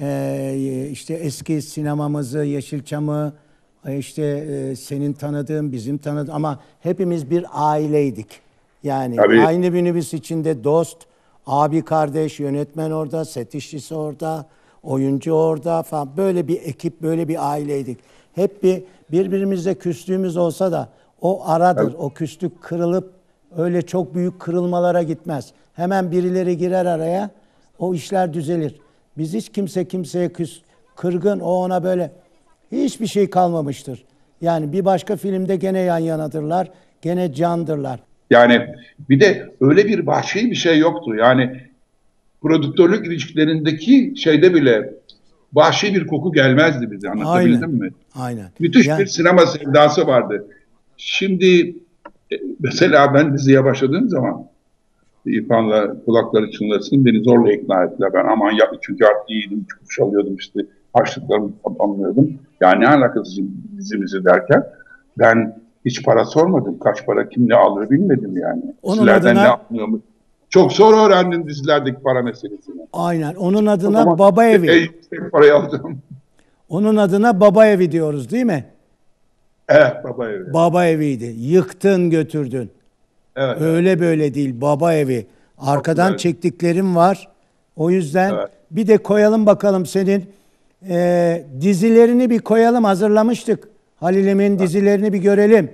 işte eski sinemamızı, Yeşilçam'ı, işte senin tanıdığın, bizim tanıdığım ama hepimiz bir aileydik. Yani Tabii. aynı minibüs içinde dost, abi kardeş, yönetmen orada, set işçisi orada, oyuncu orada falan. Böyle bir ekip, böyle bir aileydik. Hep birbirimizle küslüğümüz olsa da o aradır. Evet. O küslük kırılıp öyle çok büyük kırılmalara gitmez. Hemen birileri girer araya, o işler düzelir. Biz hiç kimseye kırgın, o ona böyle hiçbir şey kalmamıştır. Yani bir başka filmde gene yan yanadırlar, gene candırlar. Yani bir de öyle bir vahşi bir şey yoktu. Yani prodüktörlük ilişkilerindeki şeyde bile vahşi bir koku gelmezdi bize. Anlatabildim Aynen. mi? Aynen. Müthiş Yani- bir sinema sevdası vardı. Şimdi mesela ben diziye başladığım zaman İrfan'la kulakları çınlasın beni zorla ikna ettiler. Ben aman yap çünkü artık iyiydim, çıkmış alıyordum işte harçlıklarımı tamamlıyordum. Yani ne alakası dizimizi derken ben hiç para sormadım. Kaç para kim ne alır bilmedim yani. Onun Dizilerden adına- ne yapmıyormuş. Çok sonra öğrendim dizilerdeki para meselesini. Aynen. Onun O adına zaman baba evi. en yüksek parayı aldım. Onun adına baba evi diyoruz değil mi? Evet baba evi. Baba eviydi. Yıktın götürdün. Evet. Öyle böyle değil. Baba evi. Arkadan güzel. çektiklerim var. O yüzden Evet. bir de koyalım bakalım senin dizilerini bir koyalım. Hazırlamıştık. Halil Emin dizilerini bir görelim.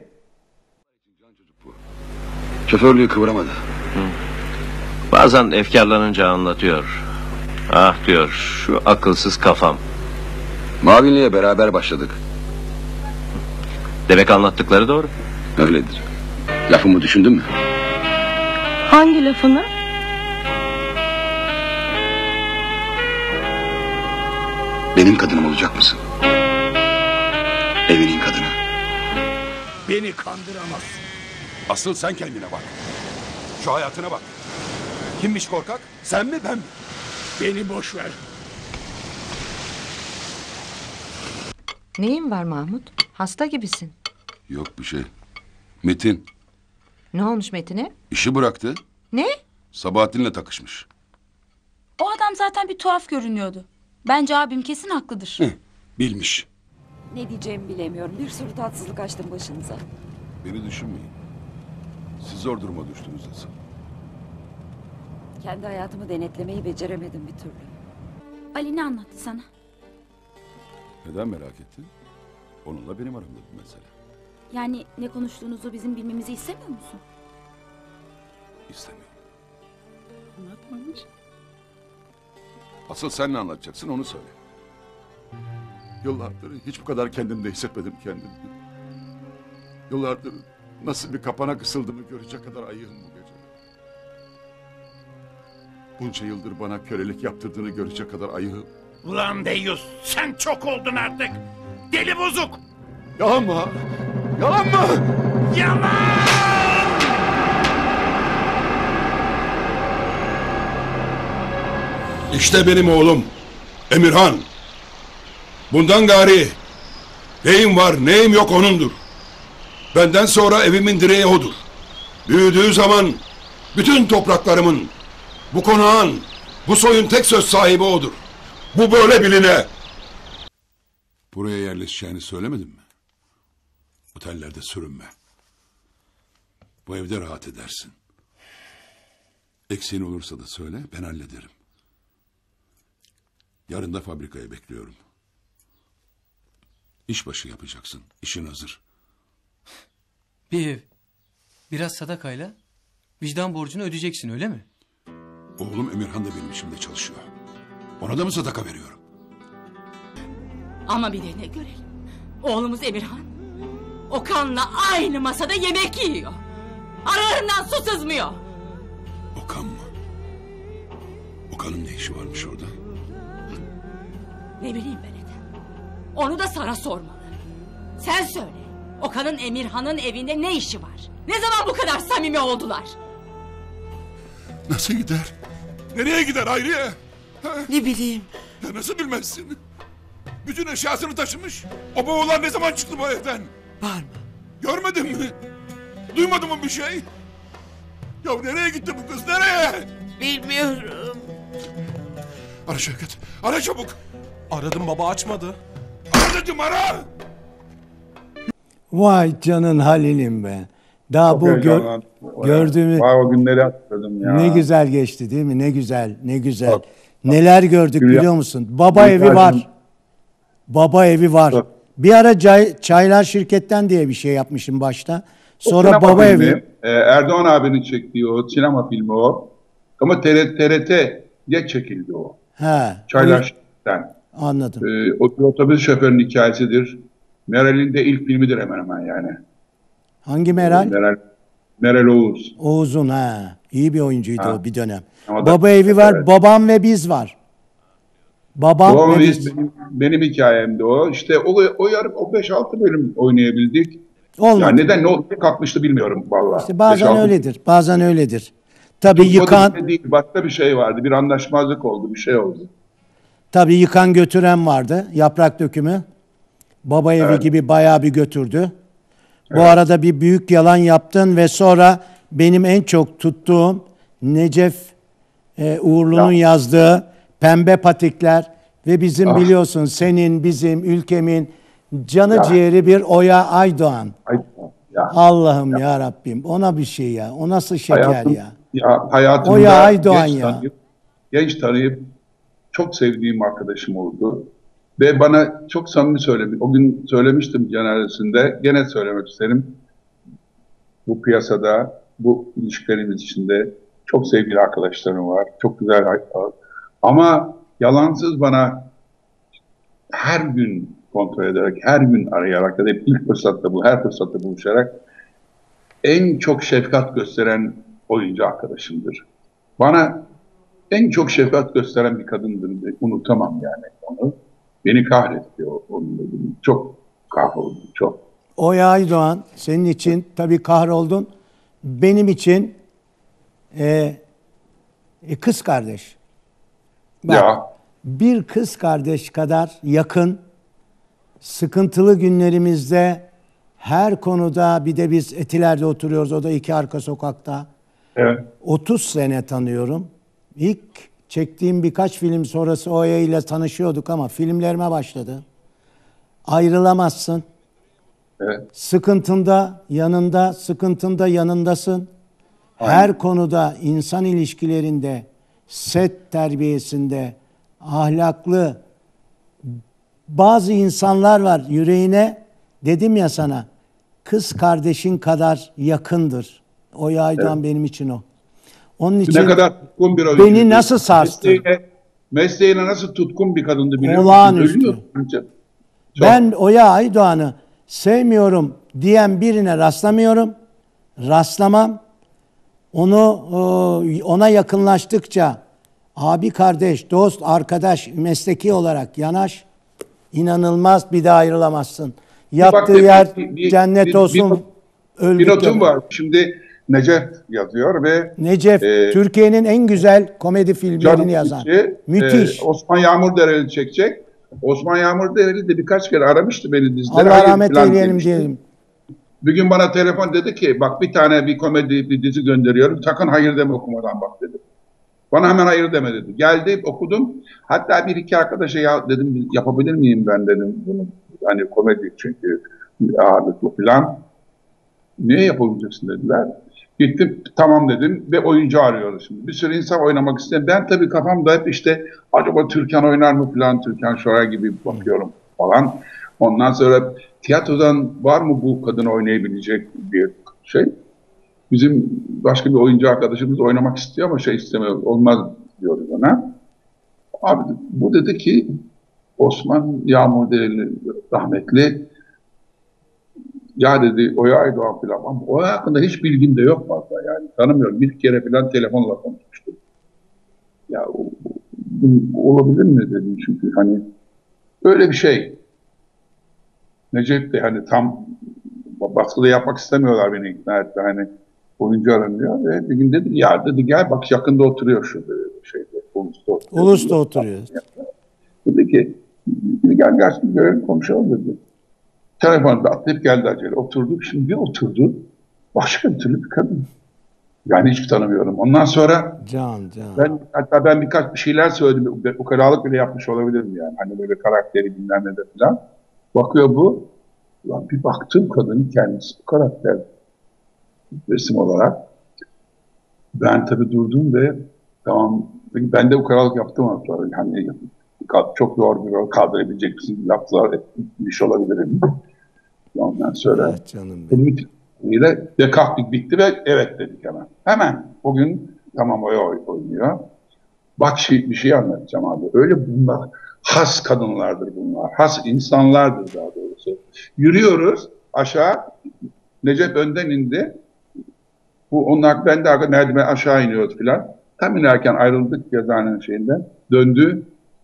Şoförlüğü kıvıramadı. Bazen efkarlanınca anlatıyor. Ah diyor, şu akılsız kafam. Mavinli'ye beraber başladık. Demek anlattıkları doğru. Öyledir. Lafımı düşündün mü? Hangi lafını? Benim kadınım olacak mısın? Evinin kadını. Beni kandıramazsın. Asıl sen kendine bak. Şu hayatına bak. Kimmiş korkak? Sen mi ben mi? Beni boş ver. Neyin var Mahmut? Hasta gibisin. Yok bir şey. Metin Ne olmuş Metin'e? işi bıraktı. Ne? Sabahattin'le takışmış. O adam zaten bir tuhaf görünüyordu. Bence abim kesin haklıdır. Bilmiş. Ne diyeceğimi bilemiyorum. Bir sürü tatsızlık açtım başınıza. Beni düşünmeyin. Siz zor duruma düştünüz asıl. Kendi hayatımı denetlemeyi beceremedim bir türlü. Ali ne anlattı sana? Neden merak ettin? Onunla benim aramda bir mesele. Yani ne konuştuğunuzu bizim bilmemizi istemiyor musun? İstemiyorum. Anlatmamış. Asıl sen ne anlatacaksın onu söyle. Yıllardır hiç bu kadar kendimde hissetmedim kendimi. Yıllardır nasıl bir kapana kısıldığımı görecek kadar ayığım bu gece. Bunca yıldır bana kölelik yaptırdığını görecek kadar ayığım. Ulan Deyyus, sen çok oldun artık. Deli bozuk. Yalan mı? Yalan mı? Yalan! İşte benim oğlum Emirhan. Bundan gari neyim var neyim yok onundur. Benden sonra evimin direği odur. Büyüdüğü zaman bütün topraklarımın, bu konağın, bu soyun tek söz sahibi odur. Bu böyle biline. Buraya yerleşeceğini söylemedim mi? Otellerde sürünme. Bu evde rahat edersin. Eksiğin olursa da söyle, ben hallederim. Yarın da fabrikaya bekliyorum. İşbaşı yapacaksın, işin hazır. Bir ev, biraz sadakayla vicdan borcunu ödeyeceksin öyle mi? Oğlum Emirhan da benim işimde çalışıyor. Ona da mı sadaka veriyorum? Ama bir de ne görelim. Oğlumuz Emirhan Okan'la aynı masada yemek yiyor. Aralarından su sızmıyor. Okan mı? Okan'ın ne işi varmış orada? Ne bileyim ben Ethem. Onu da sana sormalı. Sen söyle. Okan'ın Emirhan'ın evinde ne işi var? Ne zaman bu kadar samimi oldular? Nasıl gider? Nereye gider Hayriye? Ne bileyim. Ya nasıl bilmezsin? Bütün eşyasını taşımış. O bavullar ne zaman çıktı bu evden? Var mı? Görmedin mi? Duymadın mı bir şey? Ya nereye gitti bu kız? Nereye? Bilmiyorum. Ara Şevket. Ara çabuk. Aradım baba açmadı. Ara dedim ara. Vay canın Halil'im be. Daha Çok bu heyecanlandım. gördüğümüz Vay o günleri hatırladım ya. ne güzel geçti değil mi? Ne güzel, ne güzel. Neler gördük Hülya- biliyor musun? Baba evi var. Baba evi var. Bir ara Çaylar Şirketten diye bir şey yapmışım başta. O Sonra sinema baba filmi, evi. Erdoğan abinin çektiği o sinema filmi o. Ama TRT'ye çekildi o. He. Çaylar Şirketten. Anladım. Otobüs şoförünün hikayesidir. Meral'in de ilk filmidir hemen hemen yani. Hangi Meral? Meral Oğuz. Oğuz'un ha. İyi bir oyuncuydu Ha. o bir dönem. Ama da- Baba evi var. Evet. Babam ve biz var. Babam O ve biz. benim hikayemdi o. İşte o 5-6 bölüm oynayabildik. Olmadı. Ya neden ne oldu kalkmıştı bilmiyorum vallahi. İşte bazen 5-6 öyledir. Bazen öyledir. Tabii Tutmadı yıkan bile değil, başka bir şey vardı. Bir anlaşmazlık oldu, bir şey oldu. tabii yıkan götüren vardı. Yaprak dökümü. Baba evi Evet. gibi bayağı bir götürdü. Bu arada bir büyük yalan yaptın ve sonra benim en çok tuttuğum Necef Uğurlu'nun yazdığı Pembe Patikler ve bizim Ah. biliyorsun senin, bizim, ülkemin canı Ya. ciğeri bir Oya Aydoğan. Ya. Allah'ım ya Rabbim, ona bir şey ya. O nasıl şeker ya. Hayatımda Oya Aydoğan ya. genç tanıyıp çok sevdiğim arkadaşım oldu. Ve bana çok samimi söyledi. O gün söylemiştim cenazesinde. Gene söylemek isterim. Bu piyasada, bu ilişkilerimiz içinde çok sevgili arkadaşlarım var. Çok güzel. Ama yalansız bana her gün kontrol ederek, her gün arayarak ya da hep ilk fırsatta her fırsatta buluşarak en çok şefkat gösteren oyuncu arkadaşımdır. Bana en çok şefkat gösteren bir kadındır. Unutamam yani onu. Beni kahretti onunla ilgili. Çok kahroldum, çok. Oya Aydoğan senin için tabii kahroldun. Benim için kız kardeş. Bak, Ya. bir kız kardeş kadar yakın, sıkıntılı günlerimizde her konuda, bir de biz Etiler'de oturuyoruz, o da 2 arka sokakta. Evet. 30 sene tanıyorum. İlk çektiğim birkaç film sonrası Oya ile tanışıyorduk ama filmlerime başladı. ayrılamazsın. Evet. Sıkıntında yanında, sıkıntında yanındasın. Her konuda, insan ilişkilerinde, set terbiyesinde, ahlaklı bazı insanlar var yüreğine, dedim ya sana, kız kardeşin kadar yakındır. Oya Aydoğan benim için o. Onun için ne kadar tutkun bir oyuncu. beni nasıl sarstı? Mesleğine nasıl tutkun bir kadındı biliyor musun? Olağanüstü. Ölüyor. Ben Oya Aydoğan'ı sevmiyorum diyen birine rastlamıyorum. Rastlamam. Ona yakınlaştıkça abi, kardeş, dost, arkadaş, mesleki olarak yanaş. İnanılmaz, bir daha ayrılamazsın. Yattığı yer cennet olsun. Bir notum var. Şimdi Necef yazıyor ve Necef Türkiye'nin en güzel komedi filmlerini yazan. Müthiş. Osman Yağmurdereli çekecek. Osman Yağmurdereli de birkaç kere aramıştı beni dizide. Allah rahmet eyleyelim diyelim. Bir gün bana telefon dedi ki bak bir komedi bir dizi gönderiyorum. Sakın hayır deme okumadan bak dedi. Bana hemen hayır deme dedi. Geldi okudum. Hatta bir iki arkadaşa ya dedim yapabilir miyim ben dedim. Bunu hani komedi çünkü ağırlıklı falan. Niye yapamayacaksın dediler. Gittim tamam dedim ve oyuncu arıyoruz şimdi. Bir sürü insan oynamak istedim. Ben tabii kafamda hep işte acaba Türkan oynar mı falan, Türkan Şoray gibi bakıyorum falan. Ondan sonra tiyatrodan var mı bu kadın oynayabilecek bir şey? Bizim başka bir oyuncu arkadaşımız oynamak istiyor ama istemiyor. Olmaz diyoruz ona. Abi bu dedi ki Osman Yağmurdereli rahmetli ya dedi Oya Aydoğan falan ama Oya hakkında hiç bilgim de yok fazla yani tanımıyorum. Bir kere falan telefonla konuşmuştum. Ya olabilir mi dedim çünkü hani öyle bir şey. Necip de hani tam baskıda yapmak istemiyorlar beni ikna etti hani oyuncu aranıyor ve bir gün dedi ya dedi gel bak yakında oturuyor şu şeyde Ulus'ta oturuyor. Dedi ki gel görelim konuşalım dedi. Telefonda atlayıp geldi acele. Oturduk. Şimdi bir oturdu. Başka bir türlü bir kadın. Yani hiç tanımıyorum. Ondan sonra hatta ben birkaç bir şeyler söyledim. Ukalalık bile yapmış olabilirim yani. Hani böyle karakteri bilmem ne de falan. Bakıyor bu. Ulan bir baktım kadının kendisi bu karakter. Resim olarak. Ben tabii durdum ve tamam ben de ukalalık yaptım aslında. Hani çok zor bir rol kaldırabilecek bir laflar etmiş olabilirim. Ondan sonra ve kalktık bitti ve evet dedik hemen. Hemen bugün tamam oynuyor. Bak bir şey anlatacağım abi. Öyle bunlar has kadınlardır bunlar. Has insanlardır daha doğrusu. Yürüyoruz aşağı. Necep önden indi. Ben de merdiven aşağı iniyoruz filan. Tam inerken ayrıldık yazıhanenin şeyinden. Döndü.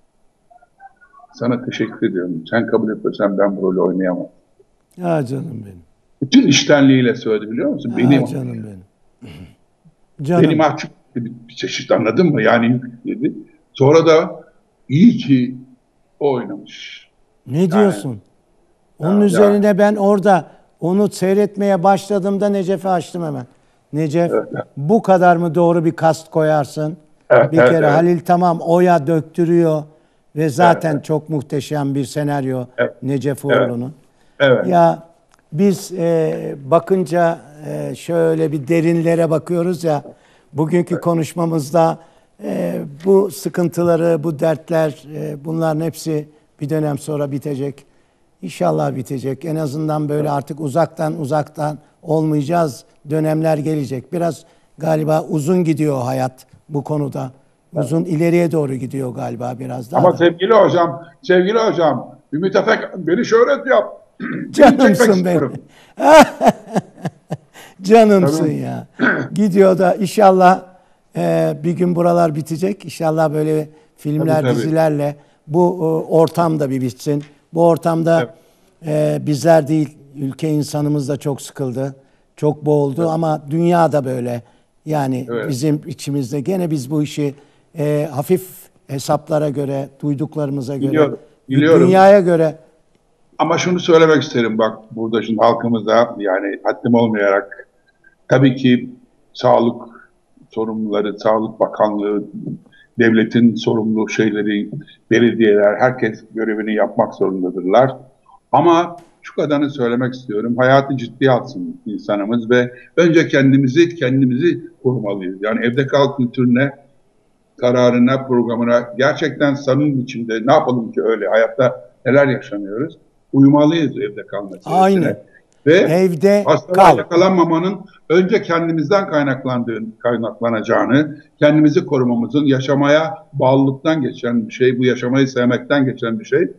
Sana teşekkür ediyorum. Sen kabul etmesen ben bu rolü oynayamam. Ya canım benim. Bütün iştenliğiyle söyledi biliyor musun? Ya canım benim. Canım. Beni mahcup bir çeşit anladın mı? Yani dedi. Sonra da iyi ki o oynamış. Ne diyorsun? Onun üzerine ben orada onu seyretmeye başladığımda Necef'i açtım hemen. Necef bu kadar mı doğru bir kast koyarsın? Bir kere Halil tamam Oya döktürüyor. Ve zaten çok muhteşem bir senaryo Necef Uğurlu'nun. Evet. Ya biz bakınca şöyle bir derinlere bakıyoruz ya bugünkü konuşmamızda bu sıkıntıları, bu dertler bunların hepsi bir dönem sonra bitecek. İnşallah bitecek. En azından böyle artık uzaktan olmayacağız. Dönemler gelecek. Biraz galiba uzun gidiyor hayat bu konuda. Uzun ileriye doğru gidiyor galiba biraz daha. Ama sevgili hocam, Ümit Efek beni şöhret yap. Canımsın benim. Canımsın ya. Gidiyor da inşallah bir gün buralar bitecek. İnşallah böyle filmler, dizilerle bu ortam da bir bitsin. Bu ortamda bizler değil, ülke insanımız da çok sıkıldı. Çok boğuldu ama dünya da böyle. Yani bizim içimizde gene biz bu işi hafif hesaplara göre, duyduklarımıza göre, biliyorum. Dünyaya göre. Ama şunu söylemek isterim bak burada şimdi halkımıza yani haddim olmayarak tabii ki sağlık sorumluları, Sağlık Bakanlığı, devletin sorumlu şeyleri, belediyeler, herkes görevini yapmak zorundadırlar. Ama şu kadarını söylemek istiyorum. Hayatı ciddiye alsın insanımız ve önce kendimizi korumalıyız. Yani evde kal kültürüne, kararına, programına gerçekten samimi biçimde ne yapalım ki öyle hayatta neler yaşanıyoruz? Uyumalıyız evde kalma süresine. Aynen. Ve evde hastalığa yakalanmamanın önce kendimizden kaynaklanacağını, kendimizi korumamızın yaşamaya bağlılıktan geçen bir şey, bu yaşamayı sevmekten geçen bir şey,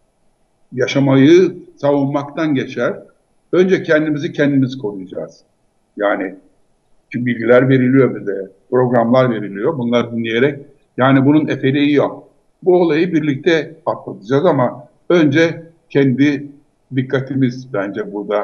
yaşamayı savunmaktan geçer. Önce kendimizi koruyacağız. Yani çünkü bilgiler veriliyor bize, programlar veriliyor. Bunları dinleyerek, yani bunun efeliği yok. Bu olayı birlikte atlatacağız ama önce kendi dikkatimiz bence burada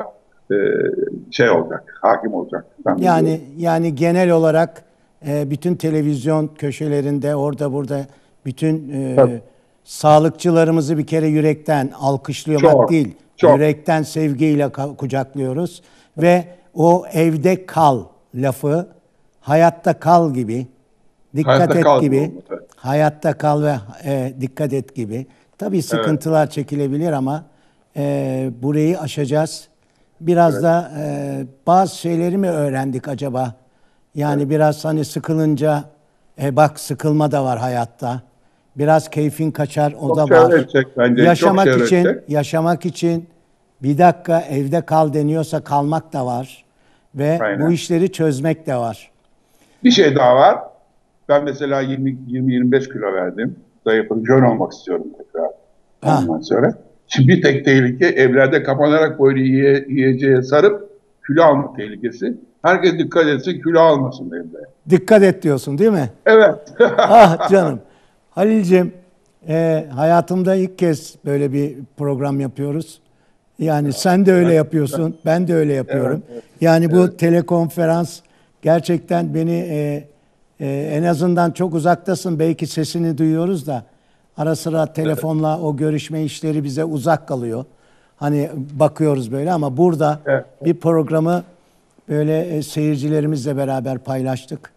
olacak, hakim olacak. Yani genel olarak bütün televizyon köşelerinde orada burada bütün sağlıkçılarımızı bir kere yürekten alkışlamak değil, yürekten sevgiyle kucaklıyoruz ve o evde kal lafı hayatta kal gibi, dikkat et gibi, hayatta kal ve dikkat et gibi. Tabii sıkıntılar çekilebilir ama burayı aşacağız. Biraz da bazı şeyleri mi öğrendik acaba? Yani biraz hani sıkılınca bak sıkılma da var hayatta. Biraz keyfin kaçar o da var. Bence. Yaşamak için bir dakika evde kal deniyorsa kalmak da var ve bu işleri çözmek de var. Bir şey daha var. Ben mesela 20-25 kilo verdim. Zayıfım, jön olmak istiyorum tekrar. Ondan sonra. Şimdi bir tek tehlike evlerde kapanarak böyle yiyeceğe sarıp kilo alma tehlikesi. Herkes dikkat etsin, kilo almasın evde. Dikkat et diyorsun değil mi? Evet. Ah canım. Halil'ciğim hayatımda ilk kez böyle bir program yapıyoruz. Yani sen de öyle yapıyorsun, ben de öyle yapıyorum. Yani bu telekonferans gerçekten beni en azından çok uzaktasın. Belki sesini duyuyoruz da ara sıra telefonla o görüşme işleri bize uzak kalıyor. Hani bakıyoruz böyle ama burada bir programı böyle seyircilerimizle beraber paylaştık.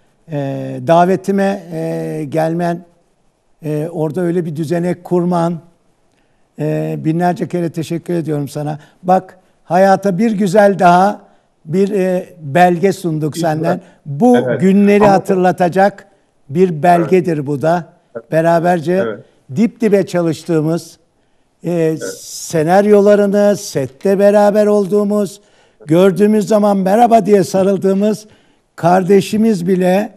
Davetime gelmen, orada öyle bir düzenek kurman, binlerce kere teşekkür ediyorum sana. Bak hayata bir güzel daha bir belge sunduk senden. Bu günleri hatırlatacak bir belgedir bu da. Beraberce dip dibe çalıştığımız, senaryolarını, sette beraber olduğumuz, gördüğümüz zaman merhaba diye sarıldığımız kardeşimiz bile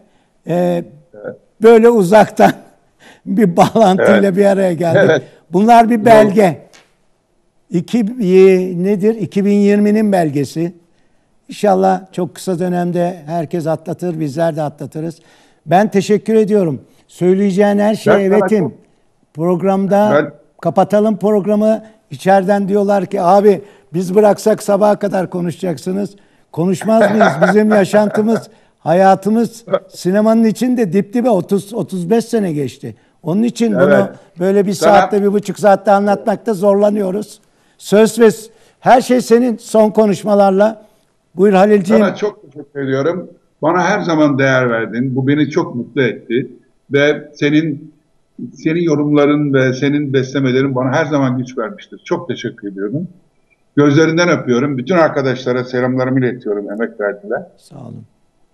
böyle uzaktan bir bağlantıyla bir araya geldik. Bunlar bir belge. Nedir? 2020'nin belgesi. İnşallah çok kısa dönemde herkes atlatır, bizler de atlatırız. Ben teşekkür ediyorum. Söyleyeceğin her şey evetim. Programda kapatalım programı. İçeriden diyorlar ki abi biz bıraksak sabaha kadar konuşacaksınız. Konuşmaz mıyız? Bizim yaşantımız, hayatımız sinemanın içinde dip dibe 30-35 sene geçti. Onun için bunu böyle bir saatte, 1,5 saatte anlatmakta zorlanıyoruz. Söz ve her şey senin son konuşmalarla. Buyur Halilciğim. Sana çok teşekkür ediyorum. Bana her zaman değer verdin. Bu beni çok mutlu etti. Ve senin yorumların ve senin beslemelerin bana her zaman güç vermiştir. Çok teşekkür ediyorum. Gözlerinden öpüyorum. Bütün arkadaşlara selamlarımı iletiyorum. Emek verdiler. Sağ olun.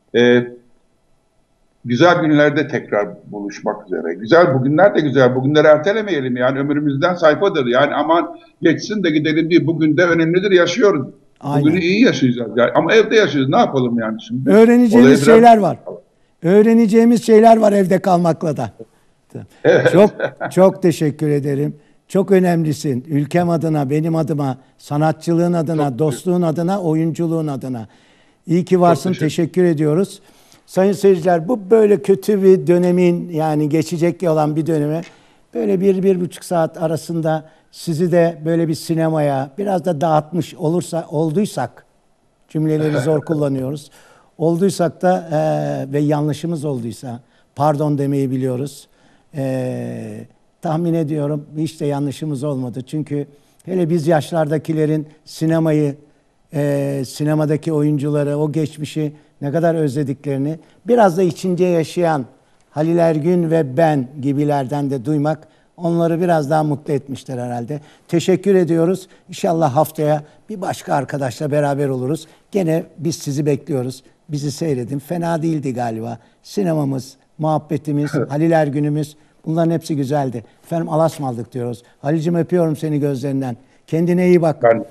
Güzel günlerde tekrar buluşmak üzere. Bugünler de güzel. Bugünleri ertelemeyelim. Yani ömrümüzden sayfadır. Yani aman geçsin de gidelim diye. Bugün de önemlidir. Yaşıyoruz. Aynen. Bugünü iyi yaşayacağız. Yani. Ama evde yaşıyoruz. Ne yapalım yani şimdi? Öğreneceğimiz şeyler var. Öğreneceğimiz şeyler var evde kalmakla da. Evet. Çok teşekkür ederim. Çok önemlisin. Ülkem adına, benim adıma, sanatçılığın adına, dostluğun adına, oyunculuğun adına. İyi ki varsın. Teşekkür ediyoruz. Sayın seyirciler, bu böyle kötü bir dönemin, yani geçecek olan bir döneme böyle 1-1,5 saat arasında sizi de böyle bir sinemaya biraz da dağıtmış olduysak, cümleleri zor kullanıyoruz. Olduysak da ve yanlışımız olduysa pardon demeyi biliyoruz. Tahmin ediyorum hiç de yanlışımız olmadı. Çünkü hele biz yaşlardakilerin sinemayı, sinemadaki oyuncuları, o geçmişi ne kadar özlediklerini biraz da içince yaşayan Halil Ergün ve ben gibilerden de duymak Onları biraz daha mutlu etmişler herhalde. Teşekkür ediyoruz. İnşallah haftaya bir başka arkadaşla beraber oluruz. Gene biz sizi bekliyoruz. Bizi seyredin. Fena değildi galiba. Sinemamız, muhabbetimiz, Halil Ergün'ümüz, bunların hepsi güzeldi. Efendim alasmaldık diyoruz. Halil'cim öpüyorum seni gözlerinden. Kendine iyi bak. Ben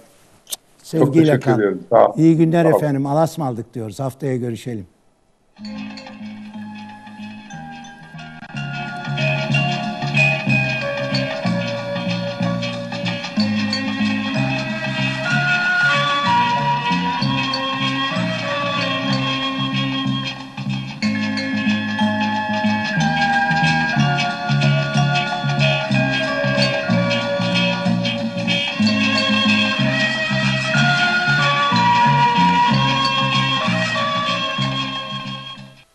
Sevgiyle çok teşekkür kal. ediyorum. Sağ ol. İyi günler Sağ ol. efendim. Alasmaldık diyoruz. Haftaya görüşelim.